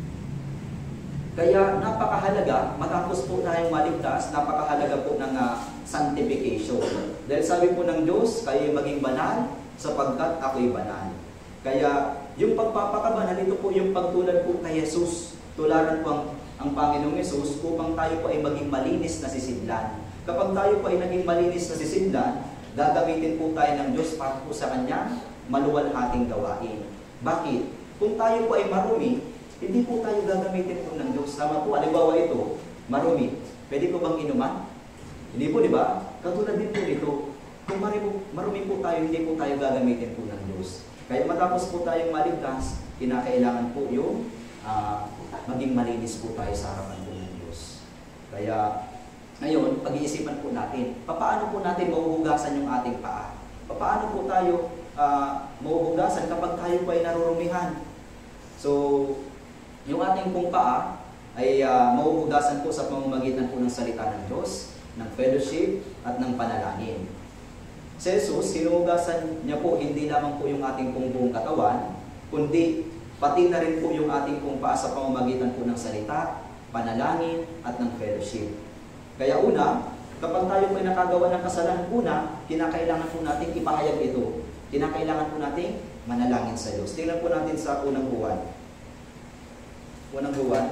Kaya napakahalaga, matapos po tayong maligtas, napakahalaga po ng sanctification. Dahil sabi po ng Diyos, kayo'y maging banal, sapagkat ako'y banal. Kaya yung pagpapakabanal, ito po yung pagtulad po kay Jesus. Tularan po ang Panginoong Jesus upang tayo po ay maging malinis na sisidlan. Kapag tayo po ay naging malinis na sisidlan, gagamitin po tayo ng Diyos para po sa Kanyang maluwalhating gawain. Bakit? Kung tayo po ay marumi, hindi po tayo gagamitin po ng Diyos. Tama po, halimbawa ito, marumi. Pwede ko bang inuman? Hindi po, di ba? Katulad din po ito. Kung marumi po tayo, hindi po tayo gagamitin po ng Diyos. Kaya matapos po tayong maligtas, kinakailangan po yung maging malinis po tayo sa harapan po ng Diyos. Kaya, ngayon, pag-iisipan po natin, paano po natin mahuhugasan yung ating paa? Paano po tayo mahuhugasan kapag tayo po ay narurumihan? So, yung ating pong paa ay mahuhugasan po sa pamamagitan po ng salita ng Diyos, ng fellowship, at ng panalangin. Si Jesus, hinuhugasan niya po hindi lamang po yung ating pong buong katawan, kundi pati na rin po yung ating pong paa sa pamamagitan po ng salita, panalangin, at ng fellowship. Kaya una, kapag tayo po ay nakagawa ng kasalanan, una, kinakailangan po natin ipahayag ito. Kinakailangan po natin manalangin sa Diyos. Tingnan po natin sa unang buwan. Unang buwan.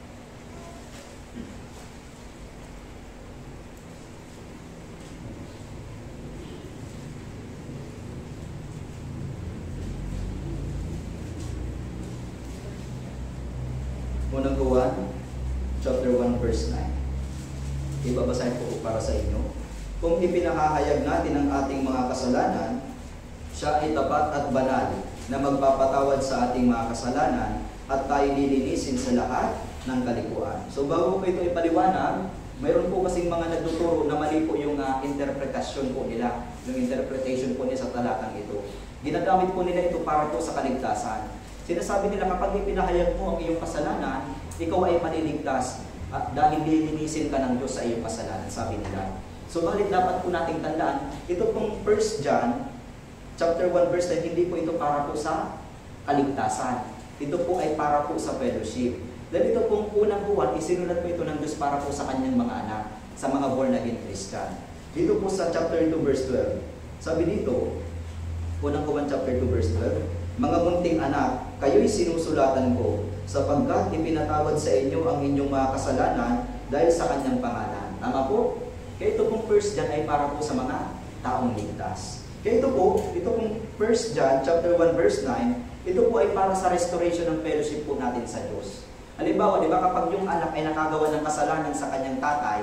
Unang buwan, chapter 1, verse 9. Ibabasahin ko para sa inyo. Kung ipinahahayag natin ang ating mga kasalanan, siya ay tapat at banal na magpapatawad sa ating mga kasalanan at tayo nilinisin sa lahat ng kalikuan. So bago ko ito ipaliwanag, mayroon po kasing mga nagtuturo na mali po yung interpretasyon po nila, yung interpretation po nila sa talatang ito. Ginagamit po nila ito para po sa kaligtasan. Sinasabi nila kapag ipinahayag mo ang iyong kasalanan, ikaw ay maliligtas at dahil nilinisin ka ng Diyos sa iyong kasalanan, sabi nila. So bakit dapat po nating tandaan, ito pong 1 John, chapter 1, verse 10, hindi po ito para po sa kaligtasan. Ito po ay para po sa fellowship. Dahil ito pong unang buwan, isinulat po ito ng Diyos para po sa kanyang mga anak, sa mga born again Christian. Dito po sa chapter 2, verse 12, sabi dito, unang buwan, chapter 2, verse 12, mga munting anak, kayo'y sinusulatan ko, sapagkat ipinatawad sa inyo ang inyong mga kasalanan dahil sa kanyang pangalan. Tama po? Kaya ito pong 1 John ay para po sa mga taong ligtas. Kaya ito pong 1 John chapter 1 verse 9, ito po ay para sa restoration ng fellowship po natin sa Diyos. Halimbawa, di ba kapag yung anak ay nakagawa ng kasalanan sa kanyang tatay,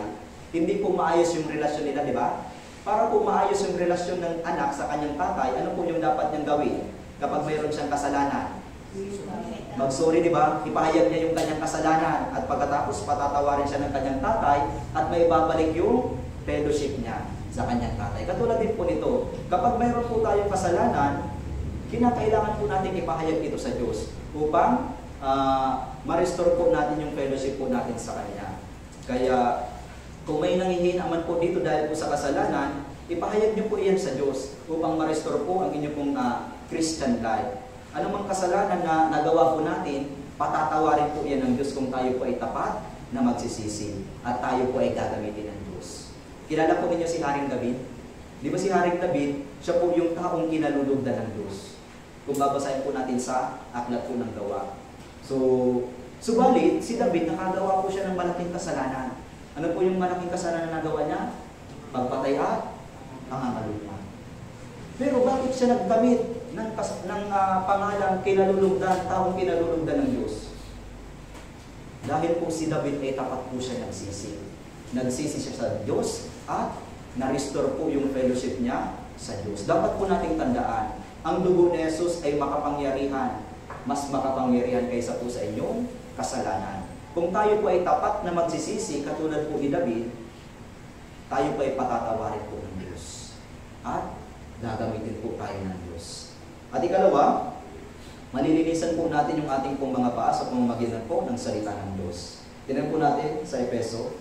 hindi po maayos yung relasyon nila, di ba? Para po maayos yung relasyon ng anak sa kanyang tatay, ano po yung dapat niyang gawin kapag mayroon siyang kasalanan? Mag-sorry, di ba? Ipahayag niya yung kanyang kasalanan at pagkatapos patatawarin siya ng kanyang tatay at may babalik yung fellowship niya sa kanyang tatay. Katulad din po nito, kapag mayroon po tayong kasalanan, kinakailangan po natin ipahayag ito sa Diyos upang ma-restore po natin yung fellowship po natin sa Kanya. Kaya kung may nangihina man po dito dahil po sa kasalanan, ipahayag niyo po iyan sa Diyos upang ma-restore po ang inyong pong Christian life. Ano mang kasalanan na nagawa po natin, patatawarin po iyan ng Diyos kung tayo po ay tapat na magsisisi at tayo po ay gagamitin ng Diyos. Kilala po ninyo si Haring David? Di ba si Haring David, siya po yung taong kinalulugdan ng Diyos. Kung babasahin po natin sa aklat po ng Gawa. Subalit, si David nakagawa po siya ng malaking kasalanan. Ano po yung malaking kasalanan na nagawa niya? Pagpatay at pangangalupa. Pero bakit siya nagdamit ng pangalang kinalulugdan, taong kinalulugdan ng Diyos? Dahil po si David ay tapat po siya nagsisi. Nagsisi siya sa Diyos at na-restore po yung fellowship niya sa Diyos. Dapat po nating tandaan, ang dugo ni Jesus ay makapangyarihan, mas makapangyarihan kaysa po sa inyong kasalanan. Kung tayo po ay tapat na magsisisi, katulad po ni David, tayo po ay patatawarin po ng Diyos. At gagamitin po tayo ng Diyos. At ikalawa, malilinisan po natin yung ating pong mga paa sa pamamagitan po ng salita ng Diyos. Tingnan po natin sa Efeso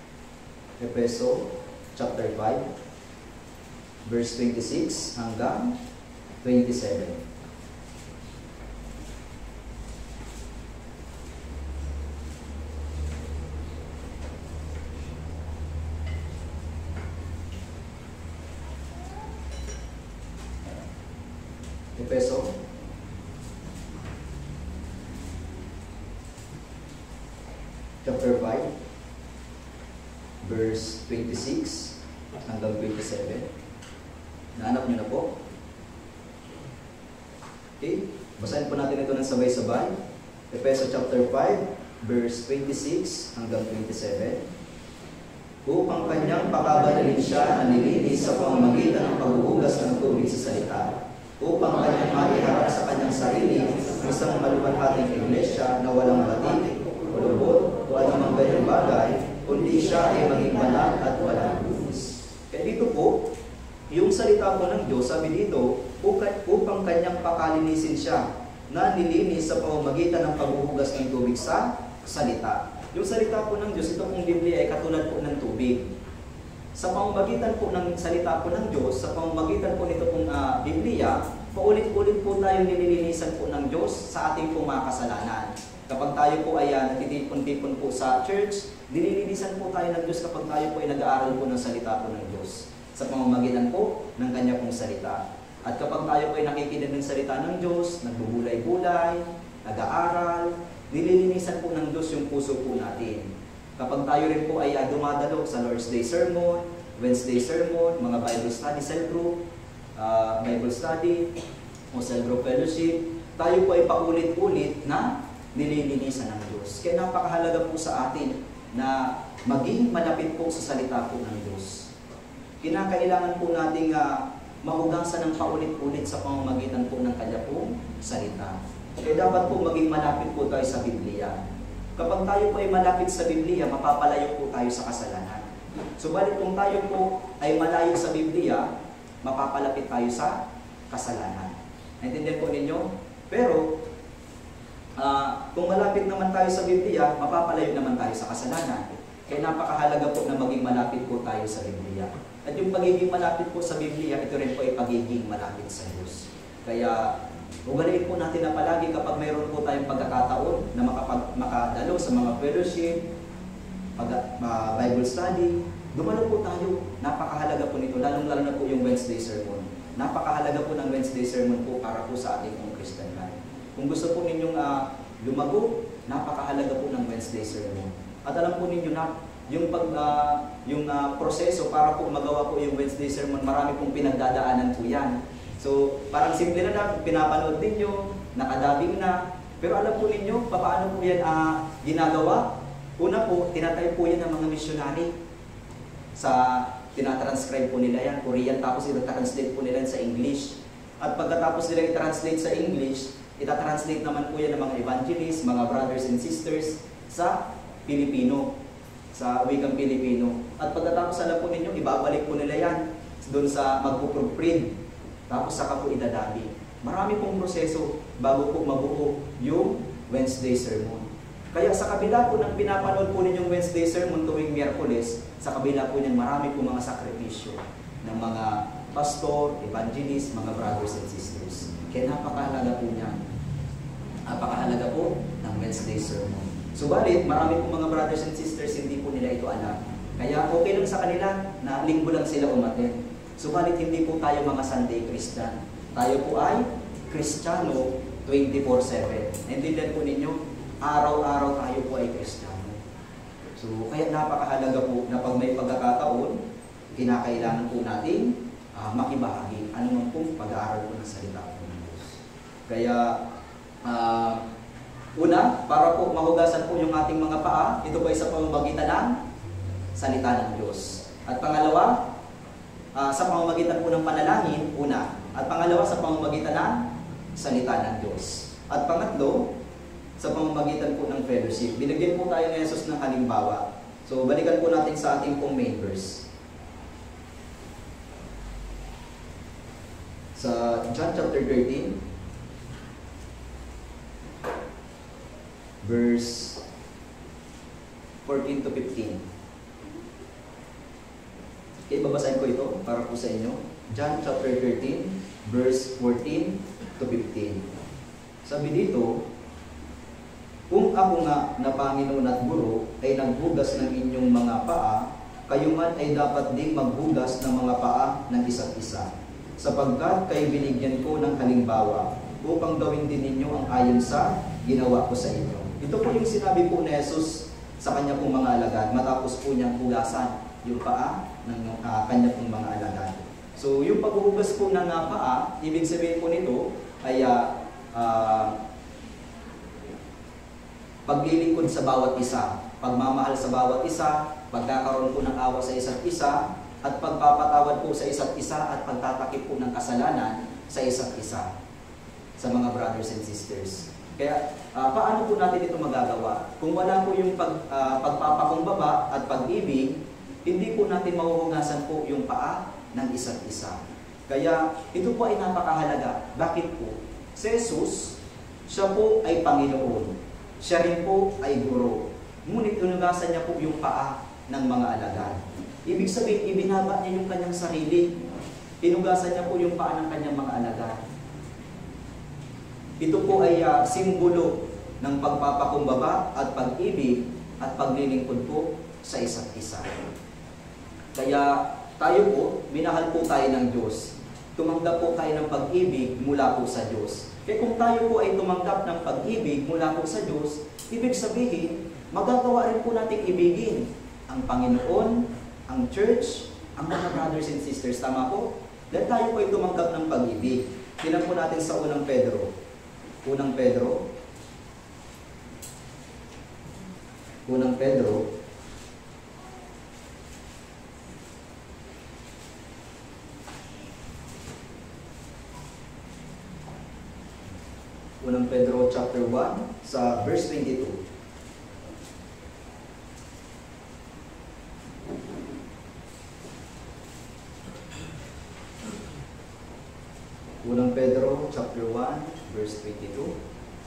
chapter 5, verse 26 hanggang 27. Efeso chapter 5 verse 26 hanggang 27. Nahanap niyo na po? Okay, basahin po natin ito ng sabay-sabay. Efeso chapter 5 verse 26 hanggang 27. Upang kanyang pakabanalin siya na nilinis sa pamamagitan ng paghuhugas ng tubig sa salita, upang kanyang maiharap sa kanyang sarili isang maluwalhating iglesia na walang batik, o lubot, o anumang ganyang bagay, kundi siya ay maging banal at walang lumis. Kaya dito po, yung salita po ng Diyos, sabi dito, upang kanyang pakalinisin siya na nilinis sa pamamagitan ng paghuhugas ng tubig sa salita. Yung salita po ng Diyos, ito pong Biblia ay katulad po ng tubig. Sa pamamagitan po ng salita po ng Diyos, sa pamamagitan po nito pong Biblia, paulit-ulit po tayong nililinisan po ng Diyos sa ating pong mga kasalanan. Kapag tayo po ay nagtitipon-tipon po sa church, nililinisan po tayo ng Diyos kapag tayo po ay nag-aaral po ng salita po ng Diyos sa pamamagitan po ng Kanya pong salita. At kapag tayo po ay nakikinig ng salita ng Diyos, nagbubulay-bulay, nag-aaral, nililinisan po ng Diyos yung puso po natin. Kapag tayo rin po ay dumadalo sa Lord's Day Sermon, Wednesday Sermon, mga Bible Study, Cell Group, Bible Study, o Cell Group Fellowship, tayo po ay paulit-ulit na nililinisan ng Diyos. Kaya napakahalaga po sa atin na maging malapit po sa salita po ng Diyos. Kinakailangan po nating mahugasan ng paulit-ulit sa pamamagitan po ng Kanya pong salita. Kaya dapat po maging malapit po tayo sa Biblia. Kapag tayo po ay malapit sa Biblia, mapapalayo po tayo sa kasalanan. Subalit kung tayo po ay malayo sa Biblia, mapapalapit tayo sa kasalanan. Naintindihan po ninyo? Pero, kung malapit naman tayo sa Biblia, mapapalayo naman tayo sa kasalanan. Kaya napakahalaga po na maging malapit po tayo sa Biblia. At yung pagiging malapit po sa Biblia, ito rin po ay pagiging malapit sa Diyos. Kaya, ugaliin po natin na palagi kapag mayroon po tayong pagkakataon na makadalo sa mga fellowship, Bible study, dumalo po tayo. Napakahalaga po nito, lalong-lalo na po yung Wednesday sermon. Napakahalaga po ng Wednesday sermon po para po sa ating pong Christian life. Kung gusto po ninyong lumago, napakahalaga po ng Wednesday sermon. At alam po ninyo na yung proseso para po magawa po yung Wednesday sermon, marami pong pinagdadaanan po yan. So, parang simple na lang, pinapanood ninyo, nakadabing na. Pero alam po ninyo, paano po yan ginagawa? Una po, tinatay po yan ng mga missionary. Sa tinatranscribe po nila yan, Korean, tapos ita-translate po nila yan sa English. At pagkatapos nila i-translate sa English, ita-translate naman po yan ng mga evangelists, mga brothers and sisters sa Pilipino, sa wikang Pilipino. At pagkatapos alam po ninyo, ibabalik po nila yan doon sa magpuprint. Tapos saka po idadali. Marami pong proseso bago po mabuo yung Wednesday sermon. Kaya sa kabila po ng pinapanood po ninyong Wednesday sermon tuwing Miyerkules, sa kabila po niyan marami po mga sakripisyo ng mga pastor, evangelist, mga brothers and sisters. Kaya napakahalaga po niyan. Napakahalaga po ng Wednesday sermon. Subalit, marami po mga brothers and sisters hindi po nila ito alam. Kaya okay lang sa kanila na linggo lang sila umaten. Subalit hindi po tayo mga Sunday Christian. Tayo po ay Kristiyano 24/7. Naintindihan po ninyo? Araw-araw tayo po ay Kristiyano. So, kaya napakahalaga po na pag may pagkakataon, kinakailangan po natin makibahagi. Ano man po pag-aaral po ng salita po ng Diyos. Kaya, una, para po mahugasan po yung ating mga paa, ito po ay sa pamamagitan ng salita ng Diyos. At pangalawa, sa pamamagitan po ng panalangin, una. At pangalawa, sa pamamagitan ng salita ng Diyos. At pangatlo, sa pamamagitan po ng fellowship. Binigyan po tayo ni Jesus ng halimbawa. So, balikan po natin sa ating pong main verse. Sa John chapter 13, verse 14 to 15. Okay, babasahin ko ito para po sa inyo. John chapter 13, verse 14 to 15. Sabi dito, kung ako nga na Panginoon at Guro ay naghugas ng inyong mga paa, kayo man ay dapat ding maghugas ng mga paa ng isa't isa. Sapagkat kayo binigyan ko ng halimbawa upang gawin din ninyo ang ayon sa ginawa ko sa inyo. Ito po yung sinabi po ni Jesus sa kanya pong mga alagad matapos po niyang hugasan yung paa ng kanya pong mga alagad. So, yung paghuhugas po ng paa, ibig sabihin po nito ay paglilingkod sa bawat isa, pagmamahal sa bawat isa, pagkakaroon po ng awa sa isa't isa, at pagpapatawad po sa isa't isa, at pagtatakip po ng kasalanan sa isa't isa, sa mga brothers and sisters. Kaya, paano po natin ito magagawa? Kung wala po yung pagpapakumbaba at pag-ibig, hindi po natin mahuhugasan po yung paa ng isa't isa. Kaya, ito po ay napakahalaga. Bakit po? Si Jesus, siya po ay Panginoon. Siya rin po ay guro. Ngunit inugasan niya po yung paa ng mga alagad. Ibig sabihin, ibinaba niya yung kanyang sarili. Inugasan niya po yung paa ng kanyang mga alagad. Ito po ay simbolo ng pagpapakumbaba at pag-ibig at paglilingkod po sa isa't isa. Kaya tayo po, minahal po tayo ng Diyos. Tumanggap po tayo ng pag-ibig mula po sa Diyos. Kaya kung tayo po ay tumanggap ng pag-ibig mula po sa Diyos, ibig sabihin, magagawa rin po nating ibigin ang Panginoon, ang church, ang mga brothers and sisters. Tama po? Dahil tayo po ay tumanggap ng pag-ibig. Tingnan po natin sa unang Pedro. Unang Pedro. Unang Pedro. Unang Pedro chapter 1 sa verse 22. Unang Pedro chapter 1 verse 22.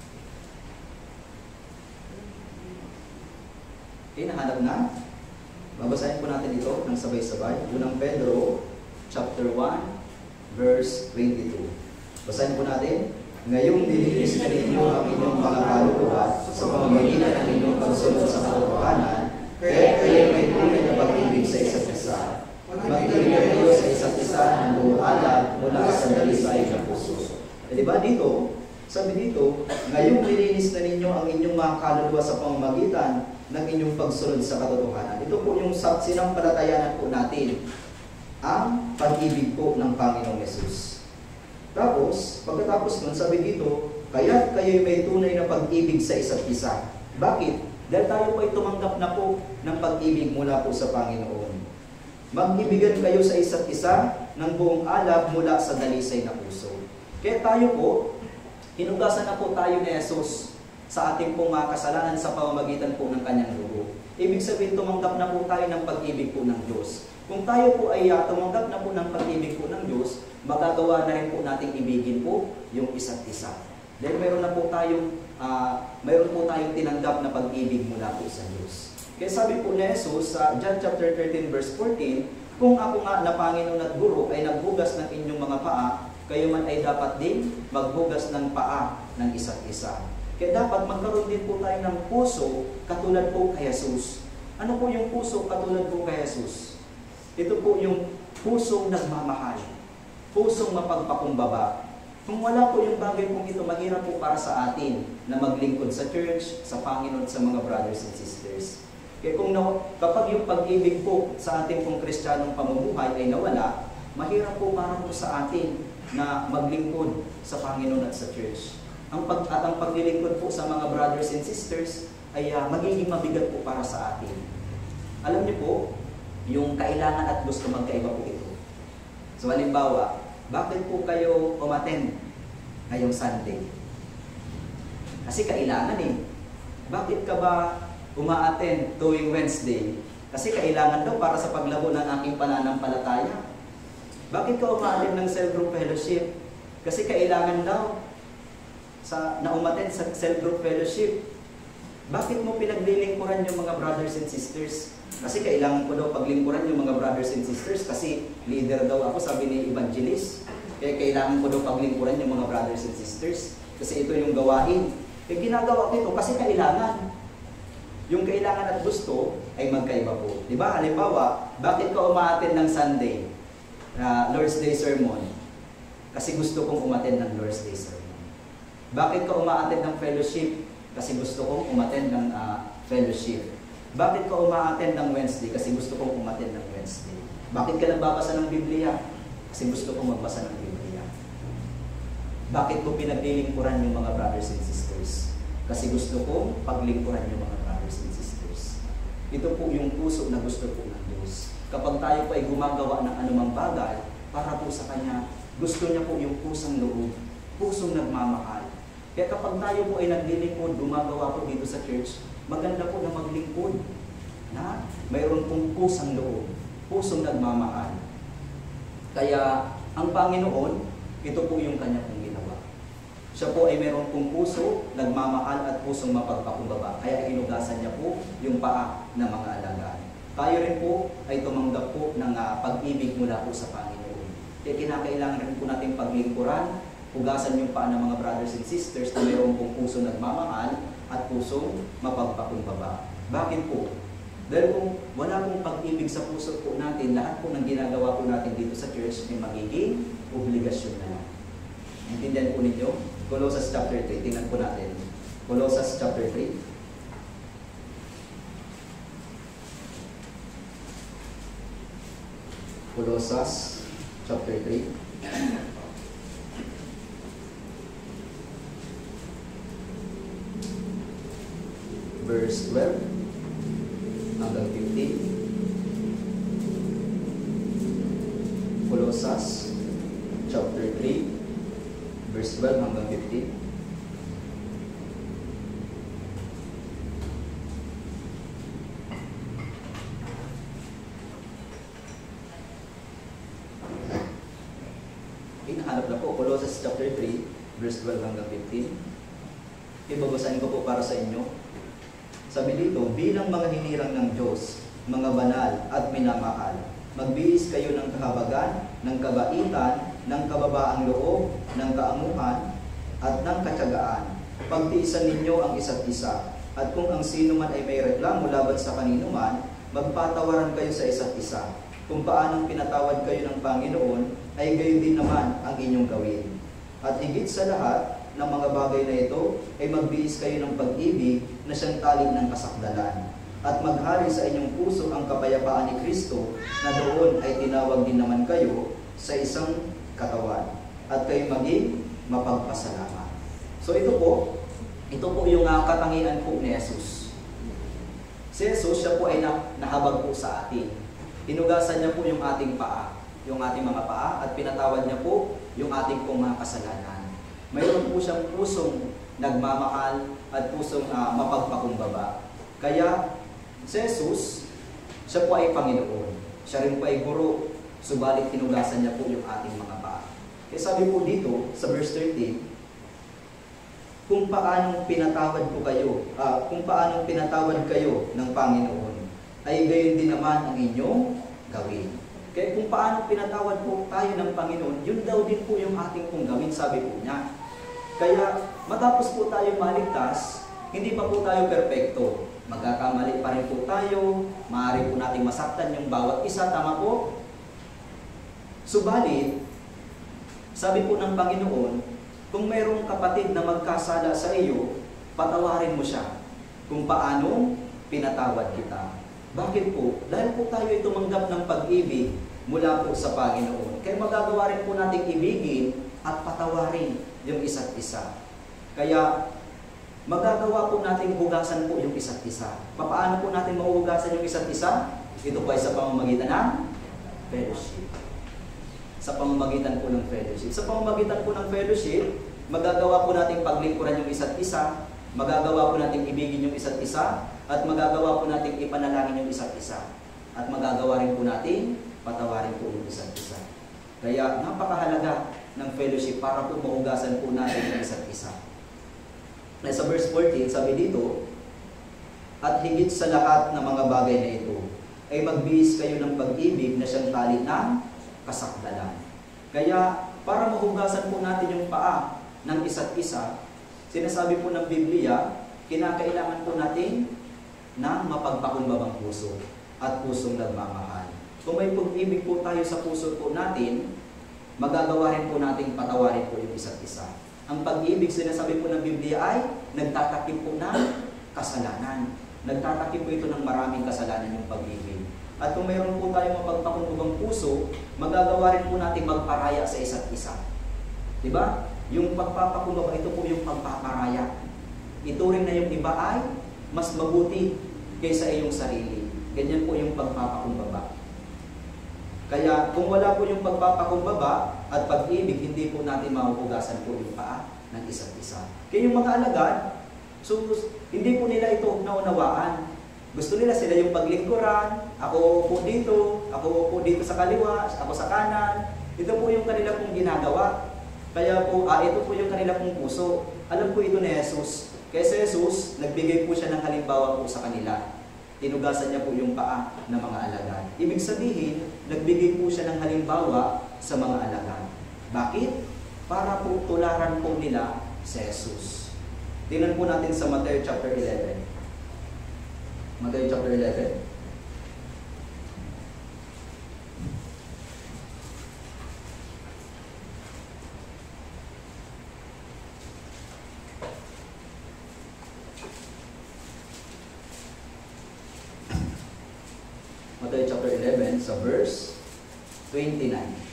Okay, nahanap na? Babasahin po natin ito ng sabay-sabay. Unang Pedro chapter 1 verse 22. Basahin po natin. Ngayong nilinis na ninyo ang inyong mga kaluluwa sa pamamagitan ng inyong pagsunod sa katotohanan, kaya kayo may tunay na pag-ibig sa isa't isa. Magtulungan kayo sa isa't isa ng buong alab mula sa dalisay ng puso. Diba dito, sabi dito, ngayong nilinis na ninyo ang inyong mga kaluluwa sa pamamagitan ng inyong pagsunod sa katotohanan. Ito po yung sinampalatayanan po natin, ang pag-ibig po ng Panginoong Yesus. Tapos, pagkatapos nun, sabi dito, kaya kayo may tunay na pag-ibig sa isa't isa. Bakit? Dahil tayo po ay tumanggap na po ng pag-ibig mula po sa Panginoon. Mag-ibigan kayo sa isa't isa ng buong alab mula sa dalisay na puso. Kaya tayo po, hinugasan na po tayo ni Jesus sa ating pong mga kasalanan sa pamamagitan po ng kanyang dugo. Ibig sabihin, tumanggap na po tayo ng pag-ibig po ng Diyos. Kung tayo po ay tumanggap na po ng pag-ibig po ng Diyos, magagawa na rin po nating ibigin po yung isa't isa. Dahil mayroon po tayong tinanggap na pag-ibig mula po sa Diyos. Kaya sabi po ni Jesus sa John chapter 13 verse 14, kung ako nga na Panginoon at Guro ay naghugas ng inyong mga paa, kayo man ay dapat din maghugas ng paa ng isa't isa. Kaya dapat magkaroon din po tayo ng puso katulad po kay Jesus. Ano po yung puso katulad po kay Jesus? Ito po yung pusong nagmamahal, pusong mapagpakumbaba. Kung wala po yung bagay pong ito, mahirap po para sa atin na maglingkod sa church, sa Panginoon, sa mga brothers and sisters. Kaya kapag yung pag-ibig po sa ating pong Kristiyanong pamumuhay ay nawala, mahirap po para po sa atin na maglingkod sa Panginoon at sa church. Ang paglilingkod po sa mga brothers and sisters ay magiging mabigat po para sa atin. Alam niyo po, yung kailangan at gusto magkaiba po ito. So halimbawa, bakit po kayo umattend ngayong Sunday? Kasi kailangan eh. Bakit ka ba uma-attend tuwing Wednesday? Kasi kailangan daw para sa paglabo ng aking pananampalataya. Bakit ka uma-attend ng cell group fellowship? Kasi kailangan daw na umattend sa cell group fellowship. Bakit mo pinaglilingkuran yung mga brothers and sisters? Kasi kailangan ko daw paglingkuran yung mga brothers and sisters kasi leader daw ako, sabi ni evangelist. Kaya kailangan ko daw paglingkuran yung mga brothers and sisters kasi ito yung gawain. Kaya ginagawa ko ito kasi kailangan. Yung kailangan at gusto ay magkaiba po. Diba? Halimbawa, bakit ka umaattend ng Sunday, Lord's Day sermon? Kasi gusto kong umattend ng Lord's Day sermon. Bakit ka umaattend ng fellowship? Kasi gusto kong umattend ng fellowship. Bakit ka umaattend ng Wednesday? Kasi gusto kong umattend ng Wednesday. Bakit ka nagbabasa ng Biblia? Kasi gusto kong magbasa ng Biblia. Bakit ko pinaglilingkuran yung mga brothers and sisters? Kasi gusto kong paglingkuran yung mga brothers and sisters. Ito po yung puso na gusto po ng Diyos. Kapag tayo po ay gumagawa ng anumang bagay para po sa Kanya, gusto niya po yung pusang loob, pusong nagmamahal. Kaya kapag tayo po ay naglilingkod, gumagawa po dito sa church, maganda po na maglingkod na mayroon pong pusang loob, pusong nagmamahal. Kaya ang Panginoon, ito po yung Kanya pong ginawa. Siya po ay mayroon pong puso, nagmamahal at pusong mapagpakumbaba. Kaya hinugasan niya po yung paa ng mga alagaan. Tayo rin po ay tumanggap po ng pag-ibig mula po sa Panginoon. Kaya kinakailangan rin po natin paglingkuran, hugasan yung paa ng mga brothers and sisters na mayroon pong puso nagmamahal at pusong mapagpakumbaba. Bakit po? Dahil kung wala pong pag-ibig sa puso po natin, lahat po ng ginagawa po natin dito sa church ay magiging obligasyon na lang. Intindihan po ninyo? Colossians chapter 3, tingnan po natin. Colossians chapter 3. Colossians chapter 3. Verse 12 hanggang 15. Colossians chapter 3 verse 12 hanggang 15. Hinahanap na po Colossians chapter 3 verse 12 hanggang 15. Ibabasahin ko po para sa inyo. Sabi dito, bilang mga hinirang ng Diyos, mga banal at minamahal, magbihis kayo ng kahabagan, ng kabaitan, ng kababaang loob, ng kaamuhan, at ng katyagaan. Pagtiisan ninyo ang isa't isa, at kung ang sino man ay may reklamo laban sa kanino man, magpatawaran kayo sa isa't isa. Kung paanong pinatawad kayo ng Panginoon, ay gayon din naman ang inyong gawin. At higit sa lahat, ng mga bagay na ito ay magbihis kayo ng pag-ibig na siyang tali ng kasakdalan at maghari sa inyong puso ang kapayapaan ni Kristo na doon ay tinawag din naman kayo sa isang katawan at kayo maging mapagpasalamat. So ito po yung katangian po ni Jesus. Si Jesus, siya po ay nahabag po sa atin. Hinugasan niya po yung ating paa, yung ating mga paa, at pinatawad niya po yung ating pong mga kasalanan. Mayroon po siyang pusong nagmamahal at pusong mapagpakumbaba. Kaya si Jesus, siya po ay Panginoon. Siya rin po ay guro, subalit hinugasan niya po yung ating mga paa. Kaya sabi po dito sa verse 13, kung paanong pinatawad kayo ng Panginoon, ay gayon din naman ang inyong gawin. Kaya kung paanong pinatawad po tayo ng Panginoon, yun daw din po yung ating pong gawin, sabi po niya. Kaya matapos po tayo maligtas, hindi pa po tayo perpekto. Magkakamali pa rin po tayo, maaari po nating masaktan yung bawat isa, tama po? Subalit, sabi po ng Panginoon, kung mayroong kapatid na magkasala sa iyo, patawarin mo siya kung paano pinatawad kita. Bakit po? Dahil po tayo ay tumanggap ng pag-ibig mula po sa Panginoon. Kaya magagawa rin po nating ibigin at patawarin yung isa't isa. Kaya magagawa po natin hugasan po yung isa't isa. Paano po natin mahuhugasan yung isa't isa? Ito po ay sa pamamagitan ng fellowship. Sa pamamagitan po ng fellowship. Sa pamamagitan po ng fellowship, magagawa po natin paglingkuran yung isa't isa, magagawa po natin ibigin yung isa't isa, at magagawa po natin ipanalangin yung isa't isa. At magagawa rin po natin patawarin po yung isa't isa. Kaya napakahalaga ng fellowship para po mahugasan po natin yung isa't isa. Sa verse 14, sabi dito, at higit sa lahat ng mga bagay na ito, ay magbihis kayo ng pag-ibig na siyang tali ng kasakdalan. Kaya, para mahugasan po natin yung paa ng isa't isa, sinasabi po ng Biblia, kinakailangan po natin ng mapagpakumbabang puso at pusong nagmamahal. Kung may pag-ibig po tayo sa puso po natin, magagawa rin po natin patawarin po yung isa't isa. Ang pag-ibig, sinasabi po ng Biblia ay nagtatakip po ng kasalanan. Nagtatakip po ito ng maraming kasalanan yung pag-ibig. At kung mayroon po tayong mapagpakumbabang puso, magagawa rin po natin magparaya sa isa't isa. Diba? Yung pagpapakumbaba, ito po yung pagpaparaya. Ituring na yung iba ay mas mabuti kaysa iyong sarili. Ganyan po yung pagpapakumbaba. Kaya kung wala po yung pagpapakumbaba at pag-ibig, hindi po natin mahuhugasan po yung paa ng isa't isa. Kaya yung mga alagad, so hindi po nila ito naunawaan. Gusto nila sila yung paglingkuran, ako po dito sa kaliwa, ako sa kanan. Ito po yung kanila pong ginagawa. Kaya po, ito po yung kanila pong puso. Alam po ito ni Jesus. Kaya si Jesus, nagbigay po siya ng halimbawa po sa kanila. Tinugasan niya po yung paa ng mga alagad. Ibig sabihin, nagbigay po siya ng halimbawa sa mga alagad. Bakit? Para po tularan po nila si Jesus. Tingnan po natin sa Matthew chapter 11. Matthew chapter 11. Matthew chapter 11 sa verse 29.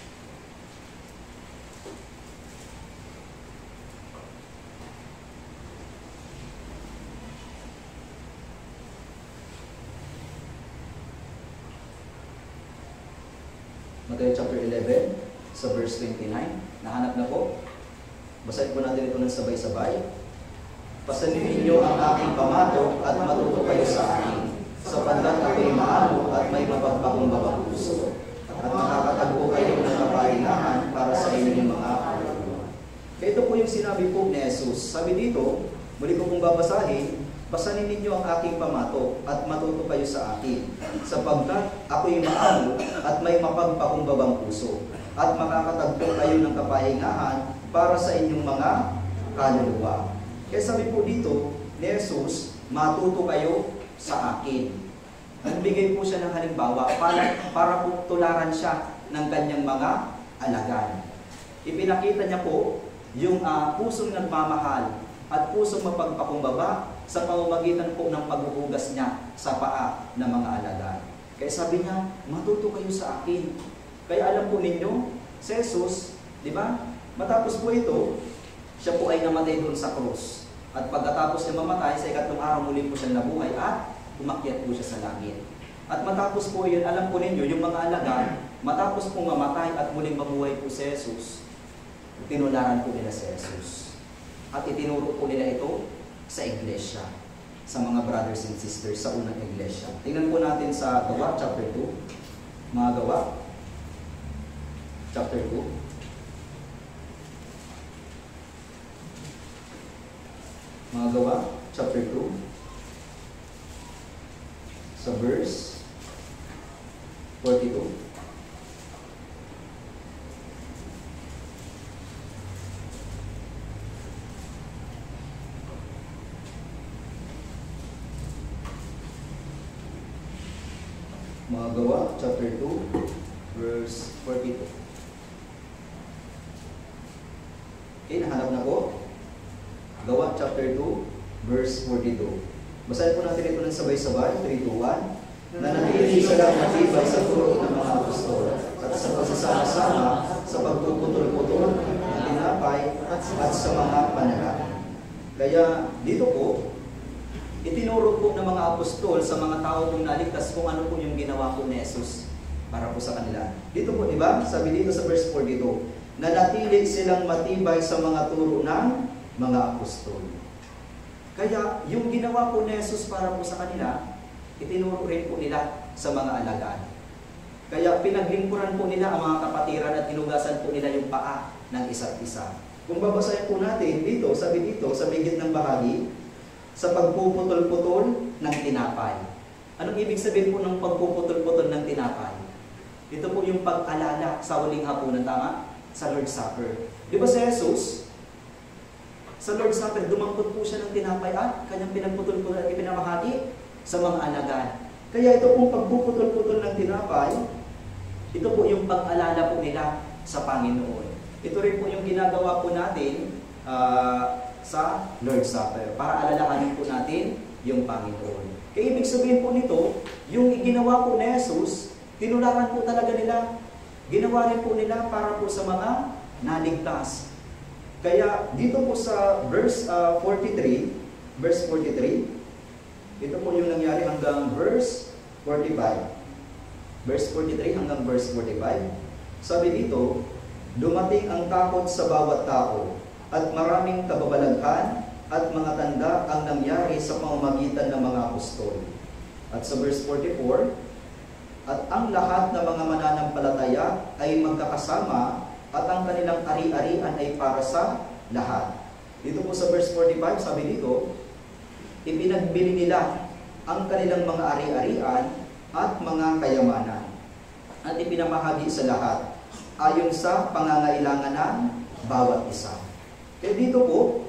Matthew chapter 11 sa verse 29. Nahanap na po? Basahin po natin ito ng sabay-sabay. Pasanin ninyo ang aking pamato at matuto kayo sa akin, sapagkat ako'y maano at may mapagpakumbabang puso, at makakatagpo kayo ng kapahingahan para sa inyong mga kaluluwa. Kaya ito po yung sinabi po ni Jesus. Sabi dito, muli ko pong babasahin, pasanin ninyo ang aking pamato at matuto kayo sa akin, sapagkat ako'y maano at may mapagpakumbabang puso, at makakatagpo kayo ng kapahingahan para sa inyong mga kaluluwa. Kaya sabi po dito ni Jesus, matuto kayo sa akin. Nagbigay po siya ng halimbawa para po tularan siya ng kanyang mga alagad. Ipinakita niya po yung pusong nagmamahal at pusong mapagpakumbaba sa pamamagitan po ng paghuhugas niya sa paa ng mga alagad. Kaya sabi niya, matuto kayo sa akin. Kaya alam po ninyo, si Jesus, di ba? Matapos po ito, siya po ay namatay doon sa krus. At pagkatapos niya mamatay, sa ikatlong araw muli po siya nabuhay at umakyat po siya sa langit. At matapos po yun, alam po ninyo, yung mga alagad, matapos po mamatay at muling mabuhay po si Jesus, tinularan po nila si Jesus. At itinuro po nila ito sa iglesia, sa mga brothers and sisters sa unang iglesia. Tingnan po natin sa Gawa, chapter 2. Mga Gawa, chapter 2. Mga Gawa, chapter 2. Sa verse 42. Mga Gawa, chapter 2, verse 42. Okay, nahanap na po. Gawa, chapter 2, verse 42. Basahin po natin ito ng sabay-sabay, 3, 2, 1. Nanatili silang matibay sa turo ng mga apostol at sa pagsasama-sama sa pagpuputol-putol ng tinapay at sa mga panalangin. Kaya dito po, itinuro po ng mga apostol sa mga tao kung naligtas kung ano po yung ginawa po ni Jesus para po sa kanila. Dito po, di ba? Sabi dito sa verse 42, nanatili silang matibay sa mga turo ng mga apostol. Kaya yung ginawa po ni Jesus para po sa kanila, itinuro rin po nila sa mga alagad. Kaya pinaglingkuran po nila ang mga kapatiran at hinugasan po nila yung paa ng isa't isa. Kung babasahin po natin dito, sabi dito sa may gitnang bahagi, sa pagpuputol-putol ng tinapay. Anong ibig sabihin po ng pagpuputol-putol ng tinapay? Ito po yung pag-alala sa huling hapunan, tama? Sa Lord's Supper. Di ba si Jesus, sa Lord's Supper, dumangkot po siya ng tinapay at kanyang pinagputol-putol at ipinamahagi sa mga alagad. Kaya ito pong pagpuputol-putol ng tinapay, ito po yung pag-alala po nila sa Panginoon. Ito rin po yung ginagawa po natin sa Lord's Supper, para alalahanin po natin yung Panginoon. Kaya ibig sabihin po nito, yung ginawa po ni Jesus, tinularan po talaga nila. Ginawa rin po nila para po sa mga naligtas. Kaya dito po sa verse 43, ito po yung nangyari hanggang verse 45. Verse 43 hanggang verse 45. Sabi dito, dumating ang takot sa bawat tao at maraming kababalaghan at mga tanda ang nangyari sa pamamagitan ng mga apostol. At sa verse 44, at ang lahat ng mga mananampalataya ay magkakasama at ang kanilang ari-arian ay para sa lahat. Dito po sa verse 45, sabi dito, ipinagbili nila ang kanilang mga ari-arian at mga kayamanan at ipinamahagi sa lahat ayon sa pangangailangan ng bawat isa. Kaya dito po,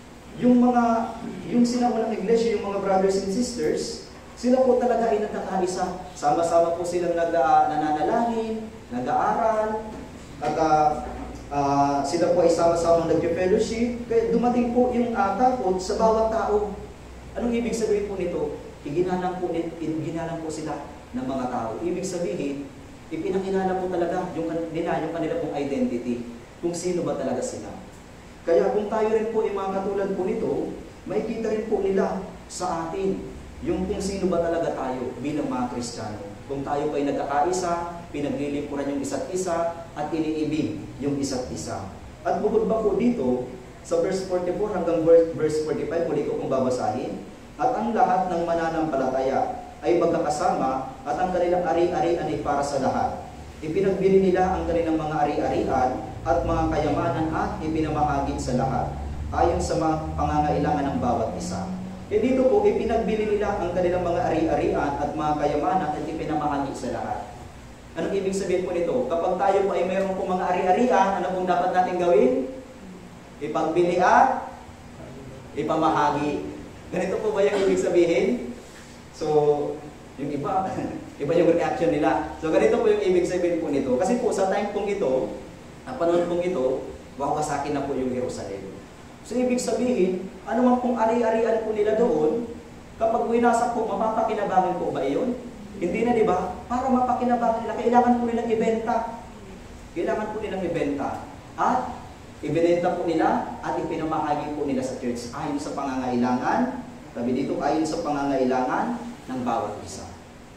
yung sinaunang iglesia, yung mga brothers and sisters, sila po talaga ay nagkakaisa. Sama-sama po silang nananalangin, nag-aaral, at sila po ay sama-sama nag-fellowship. Kaya dumating po yung takot sa bawat tao. Anong ibig sabihin po nito? Iginalang po sila ng mga tao. Ibig sabihin, ipinakilala po talaga yung kanila pong identity. Kung sino ba talaga sila. Kaya kung tayo rin po ay mga katulad po nito, makikita rin po nila sa atin yung kung sino ba talaga tayo bilang mga Kristiyano. Kung tayo pa ay nagkakaisa, pinaglilingkuran yung isa't isa, at iniibig yung isa't isa. At bukod ba po dito, sa verse 44 hanggang verse 45, muli ko kung babasahin, at ang lahat ng mananampalataya ay magkakasama at ang kanilang ari-arian ay para sa lahat. Ipinagbili nila ang kanilang mga ari-arian at mga kayamanan at ipinamahagi sa lahat, ayon sa mga pangangailangan ng bawat isa. Dito po, ipinagbili nila ang kanilang mga ari-arian at mga kayamanan at ipinamahagi sa lahat. Anong ibig sabihin po nito? Kapag tayo po ay mayroon po mga ari-arian, ano pong dapat natin gawin? Ipagbili at ipamahagi. Ganito po ba yung ibig sabihin? So, yung iba yung reaction nila. So, ganito po yung ibig sabihin po nito. Kasi po, sa time pong ito, panahon pong ito, wawasakin na po yung Jerusalem. So, ibig sabihin, ano man pong ari-arian po nila doon, kapag winasak po, mapapakinabangan po ba iyon? Hindi na, di ba? Para mapakinabangan nila, kailangan po nilang ibenta. Kailangan po nilang ibenta. At, ibinenta po nila at ipinamahagi po nila sa church ayon sa pangangailangan. Sabi dito, ayon sa pangangailangan ng bawat isa.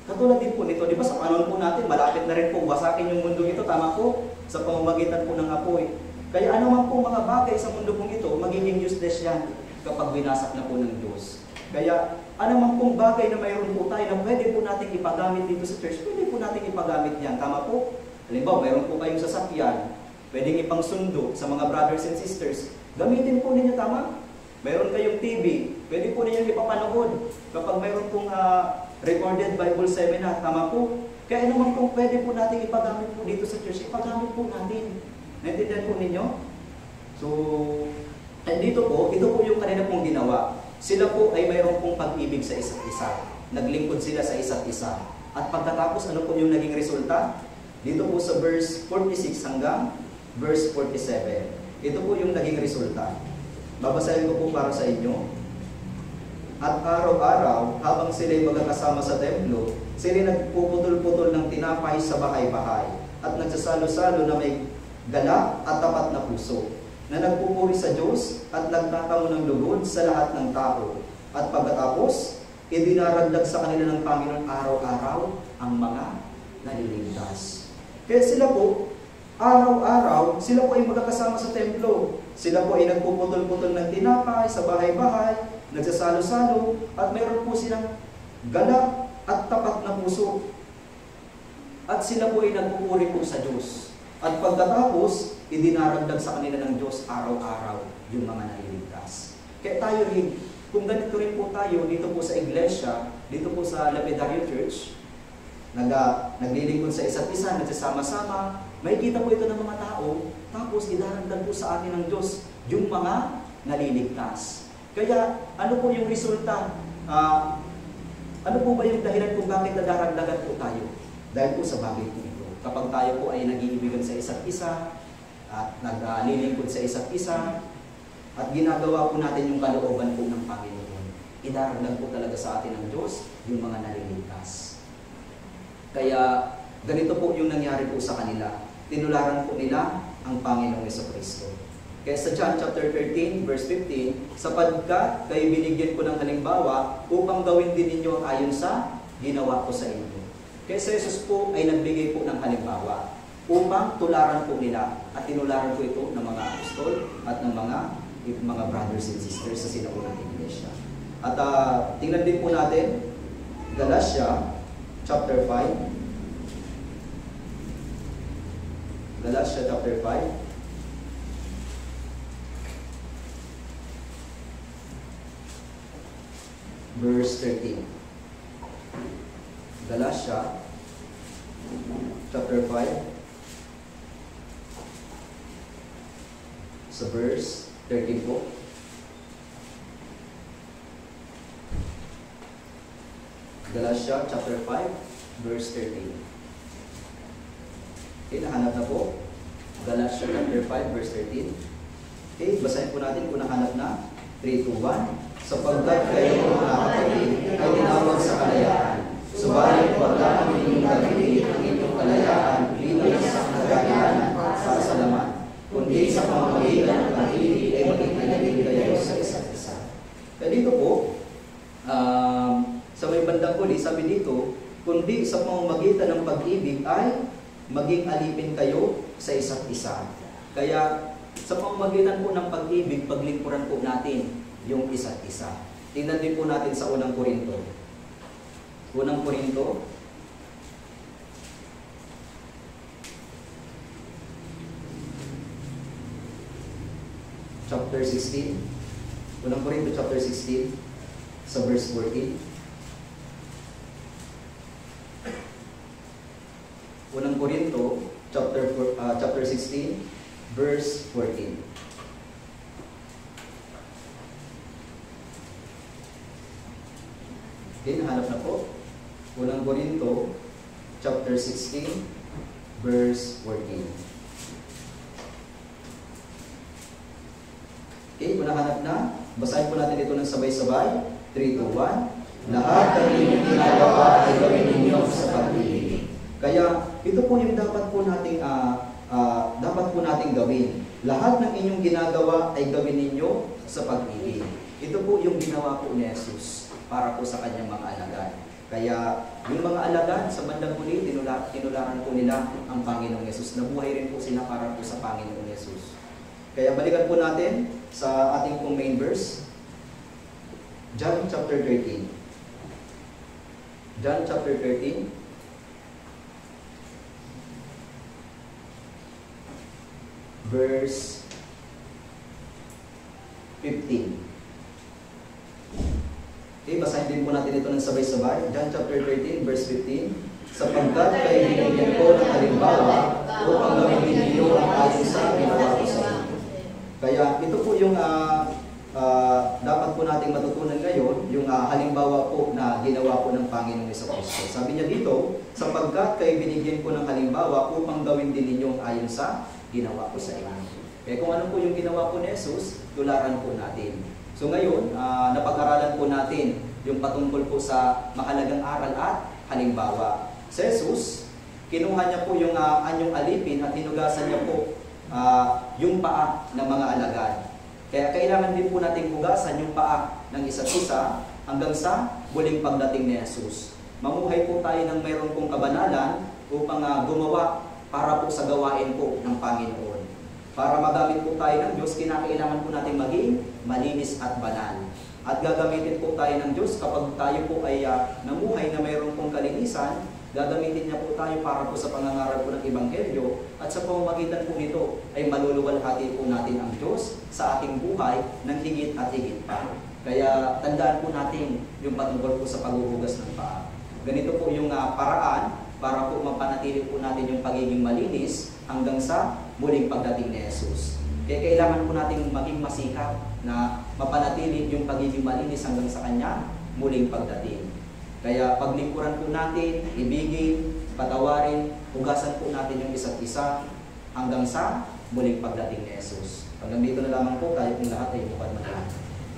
Katulad din po nito, di ba sa panahon po natin, malapit na rin po wasakin yung mundo ito, tama po, sa pamamagitan po ng apoy. Kaya ano man po mga bagay sa mundo pong ito, magiging useless yan kapag winasak na po ng Diyos. Kaya ano man pong bagay na mayroon po tayo na pwede po natin ipagamit dito sa church, pwede po natin ipagamit yan, tama po? Halimbawa, mayroon po kayong sasakyan, pwedeng ipangsundo sa mga brothers and sisters, gamitin po ninyo, tama? Mayroon kayong TV, pwede po ninyo ipapanood kapag mayroon pong recorded Bible seminar, tama po? Kaya ano man pong pwede po natin ipagamit po dito sa church, ipagamit po natin. Naintindihan po ninyo? So, dito po, ito po yung kanina pong ginawa. Sila po ay mayroon pong pag-ibig sa isa't isa. Naglingkod sila sa isa't isa. At pagkatapos, ano po yung naging resulta? Dito po sa verse 46 hanggang verse 47. Ito po yung naging resulta. Babasahin ko po para sa inyo. At araw-araw, habang sila'y magkakasama sa templo, sila'y nagpuputol-putol ng tinapay sa bahay-bahay at nagsasalo-salo na may galak at tapat na puso, na nagpupuri sa Diyos at nagtatamo ng lugod sa lahat ng tao. At pagkatapos, idinaragdag sa kanila ng Panginoon araw-araw ang mga naliligtas. Kaya sila po, araw-araw, sila po ay magkakasama sa templo. Sila po ay nagpuputol-putol ng tinapay sa bahay-bahay, nagsasalo-salo, at mayroon po silang galak at tapat na puso. At sila po ay nagpupuri po sa Diyos. At pagkatapos, idinaragdag sa kanila ng Diyos araw-araw yung mga naliligtas. Kaya tayo rin, kung ganito rin po tayo dito po sa iglesia, dito po sa Lapidario Church, naglilingkod sa isa't isa, nagsasama-sama, may kita po ito ng mga tao, tapos idaragdag po sa atin ng Diyos yung mga naliligtas. Kaya, ano po yung resulta? Ano po ba yung dahilan kung bakit nadaragdagan po tayo? Dahil po sa bagay po ito. Kapag tayo po ay nag-iibigan sa isa't isa, at naglilingkod sa isa't isa, at ginagawa po natin yung kalooban po ng Panginoon, idaragdag po talaga sa atin ng Diyos yung mga naliligtas. Kaya, ganito po yung nangyari po sa kanila. Tinularan po nila ang Panginoong Jesucristo. Kaya sa John chapter 13, verse 15, sapagkat kayo binigyan ko ng halimbawa upang gawin din ninyo ayon sa ginawa ko sa inyo. Kaya sa Jesus po ay nagbigay po ng halimbawa upang tularan po nila, at tinularan po ito ng mga apostol at ng mga brothers and sisters sa sinaunang iglesia. At tingnan din po natin Galatia chapter 5. Galatia chapter 5 verse 13. Galatia chapter 5 sa verse 13 po. Galatia chapter 5 verse 13. Okay, nahanap na po. Galatia chapter 5 verse 13. Okay, basahin po natin kung nahanap na. 3, 2, 1. Sapagkat kayo mga kapatid ay tinawag sa kalayaan. Subalit wag lang ang inyong gamitin ang inyong kalayaan bilang sa kagagayanan at sa salamat, kundi sa pamamagitan ng pag-ibig ay maging pinagig kayo sa isa't isa. Kaya dito po, sa may bandang huli, sabi dito, kundi sa pamamagitan ng pag-ibig ay maging alipin kayo sa isa't isa. Kaya sa pamamagitan po ng pag-ibig, paglingkuran po natin yung isa't isa. Tingnan din po natin sa unang Korinto. Unang Korinto, chapter 16. Unang Korinto chapter 16 sa verse 14. Unang Korinto chapter 16 verse 14. Okay, nahanap na po. Unang Korinto chapter 16 verse 14. Okay, kung nahanap na, basahin po natin ito ng sabay-sabay. 3, 2, 1. Lahat ng inyong ginagawa ay gawin ninyo sa pag-ibig. Kaya ito po yung dapat po nating gawin. Lahat ng inyong ginagawa ay gawin ninyo sa pag-ibig. Ito po yung ginawa po ni Jesus para po sa kanyang mga alagad. Kaya yung mga alagad sa bandang huli, tinularan po nila ang Panginoong Yesus. Nabuhay rin po sila para po sa Panginoong Yesus. Kaya balikan po natin sa ating pong main verse, John chapter 13. John chapter 13. Verse 15. Okay, basahin din po natin ito ng sabay-sabay. John chapter 13, verse 15. Sapagkat kayo binigyan ko ng halimbawa upang gamitin ninyo ang ayon sa ginawa ko sa inyo. Kaya ito po yung dapat po nating matutunan ngayon, yung halimbawa po na ginawa po ng Panginoong Jesucristo. Sabi niya dito, sapagkat kayo binigyan ko ng halimbawa upang gawin din ninyo ang ayon sa ginawa ko sa inyo. Kaya kung ano po yung ginawa po ni Jesus, tularan po natin. So ngayon, napag-aralan po natin yung patungkol po sa mahalagang aral at halimbawa. Si Jesus, kinuha niya po yung anyong alipin at hinugasan niya po yung paa ng mga alagad. Kaya kailangan din po natin hugasan yung paa ng isa't isa hanggang sa muling pagdating ni Jesus. Mamuhay po tayo ng mayroon pong kabanalan upang gumawa para po sa gawain po ng Panginoon. Para magamit po tayo ng Diyos, kinakailangan po natin maging malinis at banal. At gagamitin po tayo ng Diyos kapag tayo po ay namuhay na mayroon pong kalinisan, gagamitin niya po tayo para po sa pangangaral po ng Ebanghelyo at sa pamamagitan po nito ay maluluwalhati po natin ang Diyos sa ating buhay ng higit at higit pa. Kaya tandaan po natin yung patungkol po sa paghuhugas ng paa. Ganito po yung paraan para po mapanatili po natin yung pagiging malinis hanggang sa muling pagdating ni Jesus. Kaya kailangan po natin maging masikap na mapanatili yung pagiging malinis hanggang sa Kanya muling pagdating. Kaya paglingkuran po natin, ibigin, patawarin, hugasan po natin yung isa't isa hanggang sa muling pagdating ni Jesus. Hanggang dito na lamang po, tayo pong lahat ay bukad manalangin.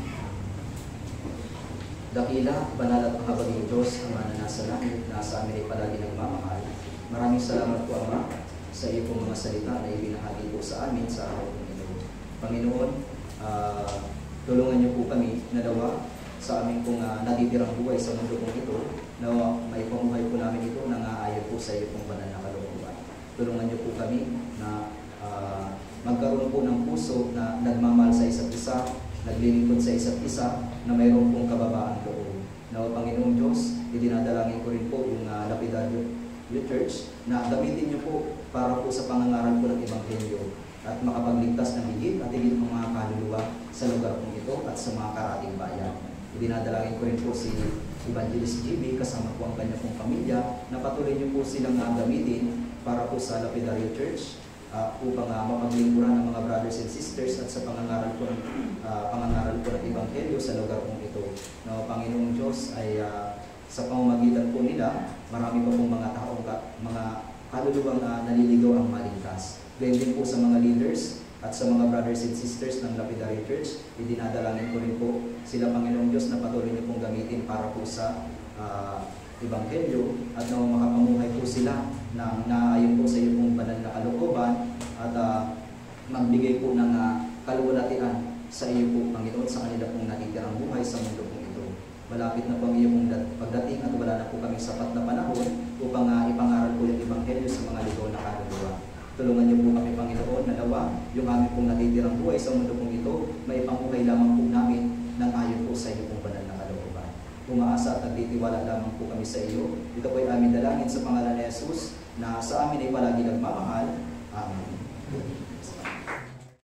Dakila, banal at mahabaging Diyos, Ama na nasa langit, nasa amin ay palagi nagmamahal. Maraming salamat po, Ama, sa iyo pong mga salita na ibinahagi po sa amin sa araw ng ito. Panginoon, tulungan niyo po kami na nawa sa aming pong natitirang buhay sa mundo pong ito, na may pamuhay po namin ito na ayon po sa iyo pong banal na kalooban. Tulungan niyo po kami na magkaroon po ng puso na nagmamahal sa isa't isa, naglilingkod sa isa't isa, na mayroon pong kababaan loob. Na Panginoong Diyos, idinadalangin ko rin po yung Lapidario Church na gamitin niyo po para po sa pangangaral po ng Ebanghelyo at makapagligtas ng higit at higit ng mga kaluluwa sa lugar pong ito at sa mga karating bayan. Idinadalangin ko rin po si Evangelist GB kasama po ang kanya pong pamilya na patuloy niyo po silang gamitin para po sa Lapidario Church upang mapaglingkuran ng mga brothers and sisters at sa pangangaral po ng Ebanghelyo sa lugar pong ito. Na Panginoong Diyos ay sa pamamagitan po nila, marami pa pong mga taong mga kaluluwang naliligaw ang maligtas. Gayun din po sa mga leaders at sa mga brothers and sisters ng Lapidario Church, idinadalangin ko rin po sila, Panginoong Diyos, na patuloy niyo pong gamitin para po sa Ebanghelyo at na makapamuhay po sila na naayon po sa iyo pong banal na kalooban at magbigay po ng kaluwalhatian sa iyo po, Panginoon, sa kanila pong natitirang buhay sa mundo pong ito. Malapit na po ang iyong pagdating at wala na po kami sapat na panahon upang ipangaral po yung Ebanghelyo sa mga ligaw na kaluluwa. Tulungan niyo po kami, Panginoon, na nawa yung aming pong natitirang buhay sa mundo pong ito, may pamuhay lamang po namin ng ayon po sa iyo pong banal na kalooban. Umaasa at nagtitiwala lamang po kami sa iyo. Ito po ay aming dalangin sa pangalan ni Jesus na sa amin ay palagi nagmamahal. Amen.